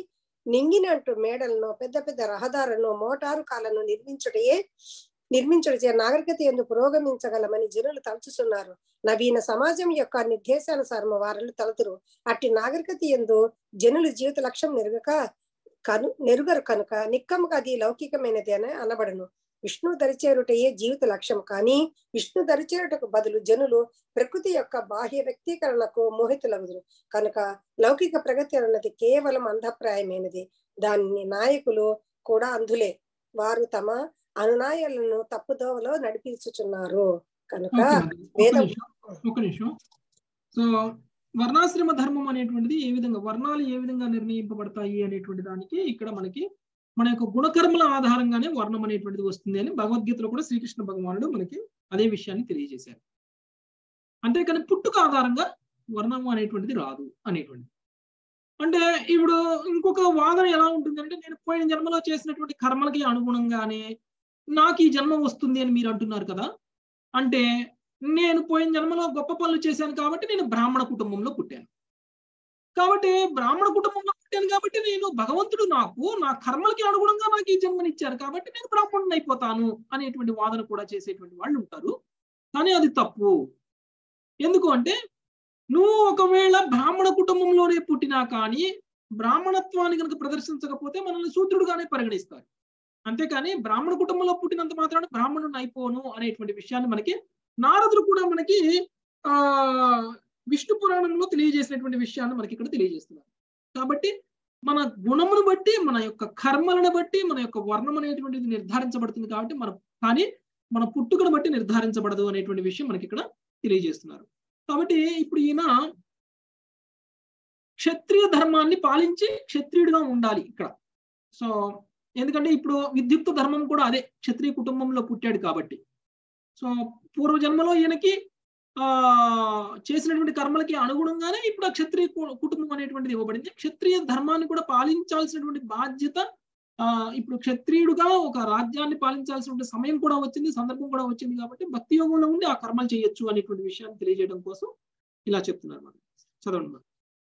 నింగినట్టు మేడలను పెద్ద పెద్ద రహదారులను మోటారు కాలను నిర్మించుటచే నాగరికత ఎందుకు పురోగమించగలమని జనులు తలుచుతున్నారు. నవీన సమాజం యొక్క నిర్దేశానుసారము వారు తలతురు. అట్టి నాగరికత ఎందు జనులు జీవిత లక్ష్యం నెరుగరు కనుక నిక్కముగా అది లౌకికమైనది అని అనబడను. విష్ణు దరిచేరుటయే జీవిత లక్ష్యం. కానీ విష్ణు దరిచేరుటకు బదులు జనులు ప్రకృతి యొక్క బాహ్య వ్యక్తీకరణకు మోహితులగుదురు కనుక లౌకిక ప్రగతి అన్నది కేవలం అంధప్రాయమైనది. దాని నాయకులు కూడా అంధులే. వారు తమ అనునాయాలను తప్పుదోవలో నడిపించుచున్నారు కనుక వేదం. ఒక నిమిషం. సో వర్ణాశ్రమ ధర్మం అనేటువంటిది ఏ విధంగా, వర్ణాలు ఏ విధంగా నిర్ణయింపబడతాయి అనేటువంటి దానికి ఇక్కడ మనకి మన యొక్క గుణకర్మల ఆధారంగానే వర్ణం అనేటువంటిది వస్తుంది అని భగవద్గీతలో కూడా శ్రీకృష్ణ భగవానుడు మనకి అదే విషయాన్ని తెలియజేశారు. అంతేకాని పుట్టుక ఆధారంగా వర్ణం అనేటువంటిది రాదు అనేటువంటిది. అంటే ఇప్పుడు ఇంకొక వాదన ఎలా ఉంటుందంటే, నేను పోయిన జన్మలో చేసినటువంటి కర్మలకి అనుగుణంగానే నాకు ఈ జన్మ వస్తుంది అని మీరు అంటున్నారు కదా. అంటే నేను పోయిన జన్మలో గొప్ప పనులు చేశాను కాబట్టి నేను బ్రాహ్మణ కుటుంబంలో పుట్టాను, కాబట్టి బ్రాహ్మణ కుటుంబంలో పుట్టాను కాబట్టి నేను భగవంతుడు నా కర్మలకి అనుగుణంగా నాకు ఈ జన్మనిచ్చారు కాబట్టి నేను బ్రాహ్మణుని అయిపోతాను అనేటువంటి వాదన కూడా చేసేటువంటి వాళ్ళు ఉంటారు. కానీ అది తప్పు. ఎందుకు అంటే, నువ్వు ఒకవేళ బ్రాహ్మణ కుటుంబంలోనే పుట్టినా కానీ బ్రాహ్మణత్వాన్ని కనుక ప్రదర్శించకపోతే మనల్ని శూద్రుడుగానే పరిగణిస్తారు. అంతేకాని బ్రాహ్మణ కుటుంబంలో పుట్టినంత మాత్రాన బ్రాహ్మణుని అయిపోను అనేటువంటి విషయాన్ని మనకి నారదుడు కూడా మనకి విష్ణు పురాణంలో తెలియజేసినటువంటి విషయాన్ని మనకి ఇక్కడ తెలియజేస్తున్నారు. కాబట్టి మన గుణమును బట్టి, మన యొక్క కర్మలను బట్టి మన యొక్క వర్ణం అనేటువంటిది నిర్ధారించబడుతుంది. కాబట్టి కానీ మన పుట్టుకను బట్టి నిర్ధారించబడదు అనేటువంటి విషయం మనకి ఇక్కడ తెలియజేస్తున్నారు. కాబట్టి ఇప్పుడు ఈయన క్షత్రియ ధర్మాన్ని పాలించి క్షత్రియుడిగా ఉండాలి ఇక్కడ. సో ఎందుకంటే ఇప్పుడు విద్యుక్త ధర్మం కూడా అదే, క్షత్రియ కుటుంబంలో పుట్టాడు కాబట్టి. సో పూర్వజన్మలో ఈయనకి చేసినటువంటి కర్మలకి అనుగుణంగానే ఇప్పుడు ఆ క్షత్రియ కుటుంబం అనేటువంటిది ఇవ్వబడింది. క్షత్రియ ధర్మాన్ని కూడా పాలించాల్సినటువంటి బాధ్యత, ఇప్పుడు క్షత్రియుడుగా ఒక రాజ్యాన్ని పాలించాల్సినటువంటి సమయం కూడా వచ్చింది, సందర్భం కూడా వచ్చింది. కాబట్టి భక్తి యోగంలో ఉండి ఆ కర్మలు చేయొచ్చు అనేటువంటి విషయాన్ని తెలియజేయడం కోసం ఇలా చెప్తున్నారు. మనం చదవండి.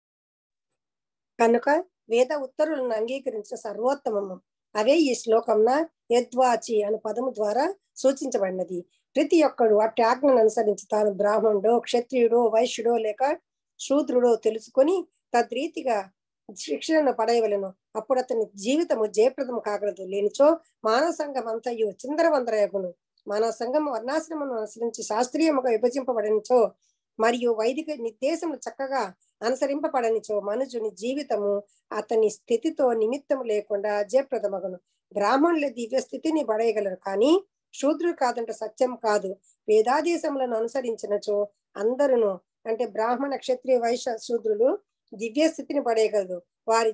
కనుక వేద ఉత్తరులను అంగీకరించిన సర్వోత్తమము అవే ఈ శ్లోకంన యద్వాచి అనే పదము ద్వారా సూచించబడినది. ప్రతి ఒక్కడు అట్టి ఆజ్ఞను అనుసరించి తాను బ్రాహ్మణుడో, క్షత్రియుడో, వైశ్యుడో లేక శూద్రుడో తెలుసుకొని తద్రీతిగా శిక్షణను పడేయవలను. అప్పుడు అతని జీవితము జయప్రదము కాగలదు. లేనిచో మానవ సంఘం అంతయు చిందరవందరయగును. మానవ సంఘం వర్ణాశ్రమను అనుసరించి శాస్త్రీయముగా విభజింపబడనిచో మరియు వైదిక నిర్దేశములు చక్కగా అనుసరింపబడనిచో మనుజుని జీవితము అతని స్థితితో నిమిత్తము లేకుండా జయప్రదమగును. బ్రాహ్మణుల దివ్య స్థితిని పడేయగలరు, కానీ శూద్రుడు కాదంటే సత్యం కాదు. వేదాదేశములను అనుసరించినచో అందరును అంటే బ్రాహ్మణ, క్షత్రియ, వైశ్య, శూద్రులు దివ్య స్థితిని పడేయగలరు. వారి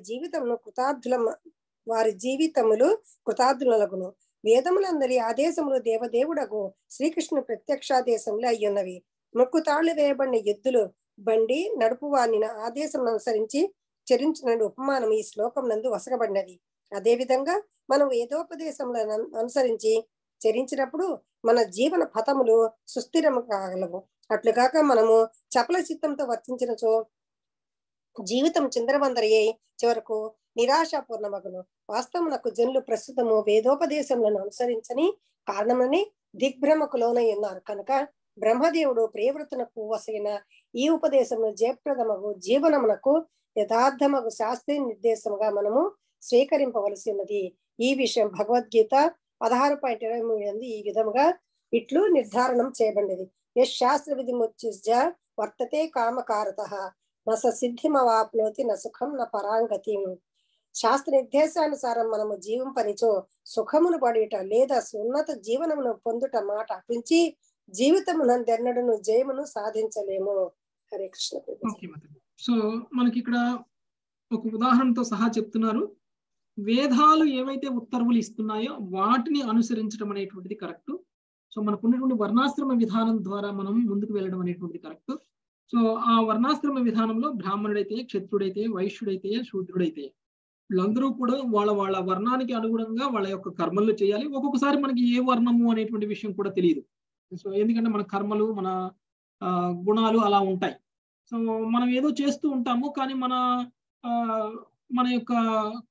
జీవితములు కృతార్థులగును. వేదములందరి ఆదేశములు దేవదేవుడగు శ్రీకృష్ణుని ప్రత్యక్షాదేశములు అయ్యున్నవి. ముక్కు తాళ్లు వేయబడిన ఎద్దులు బండి నడుపు వారిని ఆదేశం అనుసరించి చరించిన ఉపమానం ఈ శ్లోకం నందు వసగబడినది. అదే విధంగా మనం వేదోపదేశములను అనుసరించి చరించినప్పుడు మన జీవన పథములు సుస్థిరము కాగలవు. అట్లుగాక మనము చపల చిత్తంతో వర్తించినచో జీవితం చిందరవందరయ్యి చివరకు నిరాశాపూర్ణమగును. వాస్తవమునకు జనులు ప్రస్తుతము వేదోపదేశములను అనుసరించని కారణమని దిగ్భ్రమకు లోనై ఉన్నారు. కనుక బ్రహ్మదేవుడు ప్రియవ్రతునకు వసైన ఈ ఉపదేశము జయప్రదమగు జీవనమునకు యథార్థమగు శాస్త్రీయ నిర్దేశముగా మనము స్వీకరింపవలసి ఉన్నది. ఈ విషయం భగవద్గీత 16.23 ఈ విధముగా ఇట్లు నిర్ధారణం చేయబడినది. యశ్ శాస్త్ర విధిముచ్ఛిజ్య వర్తతే కామకారతః నస సిద్ధిమవాప్నోతి న సుఖం న పరాంగతి. శాస్త్ర నిర్దేశానుసారం మనము జీవింపనిచో సుఖమును పడుట లేదా ఉన్నత జీవనమును పొందుట మాట అప్పించి జీవితమునందెన్నడను జయమును సాధించలేము. హరే కృష్ణ. సో మనకి ఇక్కడ ఒక ఉదాహరణతో సహా చెప్తున్నారు. వేదాలు ఏవైతే ఉత్తర్వులు ఇస్తున్నాయో వాటిని అనుసరించడం అనేటువంటిది కరెక్ట్. సో మనకు ఉన్నటువంటి వర్ణాశ్రమ విధానం ద్వారా మనం ముందుకు వెళ్ళడం అనేటువంటిది కరెక్ట్. సో ఆ వర్ణాశ్రమ విధానంలో బ్రాహ్మణుడైతే, క్షత్రుడైతే, వైశ్యుడైతే, శూద్రుడైతే వీళ్ళందరూ కూడా వాళ్ళ వర్ణానికి అనుగుణంగా వాళ్ళ యొక్క కర్మలు చేయాలి. ఒక్కొక్కసారి మనకి ఏ వర్ణము అనేటువంటి విషయం కూడా తెలియదు. సో ఎందుకంటే మన కర్మలు, మన గుణాలు అలా ఉంటాయి. సో మనం ఏదో చేస్తూ ఉంటాము, కానీ మన యొక్క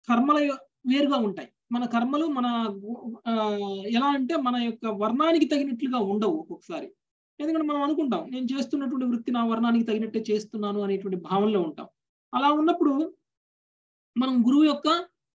కర్మల వేరుగా ఉంటాయి. మన కర్మలు మన ఎలా అంటే మన యొక్క వర్ణానికి తగినట్లుగా ఉండవు ఒక్కొక్కసారి. ఎందుకంటే మనం అనుకుంటాం నేను చేస్తున్నటువంటి వృత్తి నా వర్ణానికి తగినట్టే చేస్తున్నాను అనేటువంటి భావనలో ఉంటాం. అలా ఉన్నప్పుడు మనం గురువు యొక్క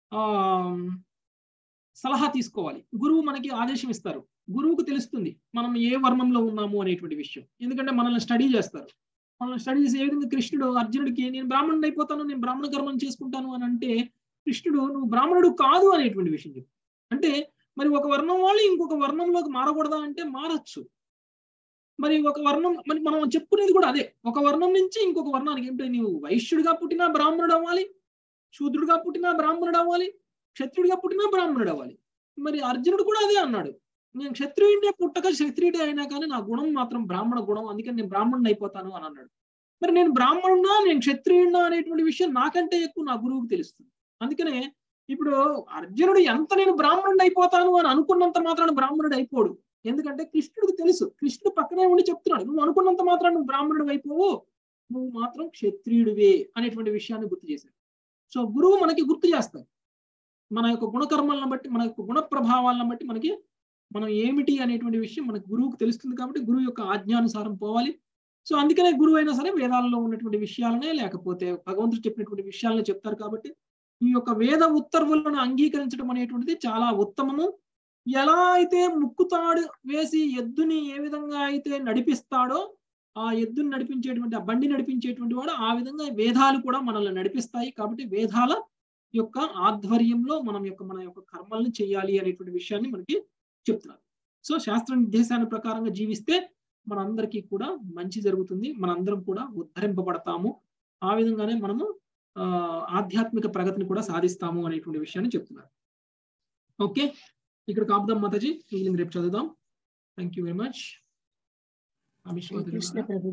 సలహా తీసుకోవాలి. గురువు మనకి ఆదేశం ఇస్తారు. గురువుకు తెలుస్తుంది మనం ఏ వర్ణంలో ఉన్నాము అనేటువంటి విషయం. ఎందుకంటే మనల్ని స్టడీ చేస్తారు. మనల్ని స్టడీ చేసి ఏ విధంగా కృష్ణుడు అర్జునుడికి నేను బ్రాహ్మణుడు అయిపోతాను, నేను బ్రాహ్మణ కర్మం చేసుకుంటాను అని అంటే కృష్ణుడు నువ్వు బ్రాహ్మణుడు కాదు అనేటువంటి విషయం చెప్పు. అంటే మరి ఒక వర్ణం వాళ్ళు ఇంకొక వర్ణంలోకి మారకూడదా అంటే మారచ్చు. మరి ఒక వర్ణం మరి మనం చెప్పుకునేది కూడా అదే. ఒక వర్ణం నుంచి ఇంకొక వర్ణానికి అంటే నీవు వైశ్యుడిగా పుట్టినా బ్రాహ్మణుడు అవ్వాలి, శూద్రుడిగా పుట్టినా బ్రాహ్మణుడు అవ్వాలి, క్షత్రుడిగా పుట్టినా బ్రాహ్మణుడు అవ్వాలి. మరి అర్జునుడు కూడా అదే అన్నాడు, నేను క్షత్రియుడే పుట్టక క్షత్రియుడే అయినా కానీ నా గుణం మాత్రం బ్రాహ్మణ గుణం, అందుకని నేను బ్రాహ్మణుడు అయిపోతాను అని అన్నాడు. మరి నేను బ్రాహ్మణున్నా నేను క్షత్రియుడినా అనేటువంటి విషయం నాకంటే ఎక్కువ నా గురువుకు తెలుస్తుంది. అందుకనే ఇప్పుడు అర్జునుడు ఎంత నేను బ్రాహ్మణుడు అయిపోతాను అని అనుకున్నంత మాత్రాన్ని బ్రాహ్మణుడు అయిపోడు. ఎందుకంటే కృష్ణుడికి తెలుసు, కృష్ణుడు పక్కనే ఉండి చెప్తున్నాడు నువ్వు అనుకున్నంత మాత్రం నువ్వు బ్రాహ్మణుడు అయిపోవు, నువ్వు మాత్రం క్షత్రియుడివే అనేటువంటి విషయాన్ని గుర్తు చేశాడు. సో గురువు మనకి గుర్తు చేస్తాడు మన యొక్క గుణకర్మలను బట్టి, మన యొక్క గుణ ప్రభావాలను బట్టి మనకి మనం ఏమిటి అనేటువంటి విషయం మనకు గురువుకు తెలుస్తుంది. కాబట్టి గురువు యొక్క ఆజ్ఞానుసారం పోవాలి. సో అందుకనే గురువు అయినా సరే వేదాలలో ఉన్నటువంటి విషయాలనే లేకపోతే భగవంతుడు చెప్పినటువంటి విషయాలనే చెప్తారు. కాబట్టి ఈ యొక్క వేద ఉత్తర్వులను అంగీకరించడం అనేటువంటిది చాలా ఉత్తమము. ఎలా అయితే ముక్కుతాడు వేసి ఎద్దుని ఏ విధంగా అయితే నడిపిస్తాడో ఆ ఎద్దుని నడిపించేటువంటి ఆ బండి నడిపించేటువంటి వాడు ఆ విధంగా వేదాలు కూడా మనల్ని నడిపిస్తాయి. కాబట్టి వేదాల యొక్క ఆధ్వర్యంలో మన యొక్క కర్మల్ని చేయాలి అనేటువంటి విషయాన్ని మనకి చెప్తున్నారు. సో శాస్త్ర నిర్దేశాల ప్రకారంగా జీవిస్తే మనందరికీ కూడా మంచి జరుగుతుంది, మనందరం కూడా ఉద్ధరింపబడతాము. ఆ విధంగానే మనము ఆధ్యాత్మిక ప్రగతిని కూడా సాధిస్తాము అనేటువంటి విషయాన్ని చెప్తున్నారు. ఓకే, ఇక్కడ కాపుదాం మాతాజీ, మిగిలింది రేపు చదువుదాం. Thank you very much.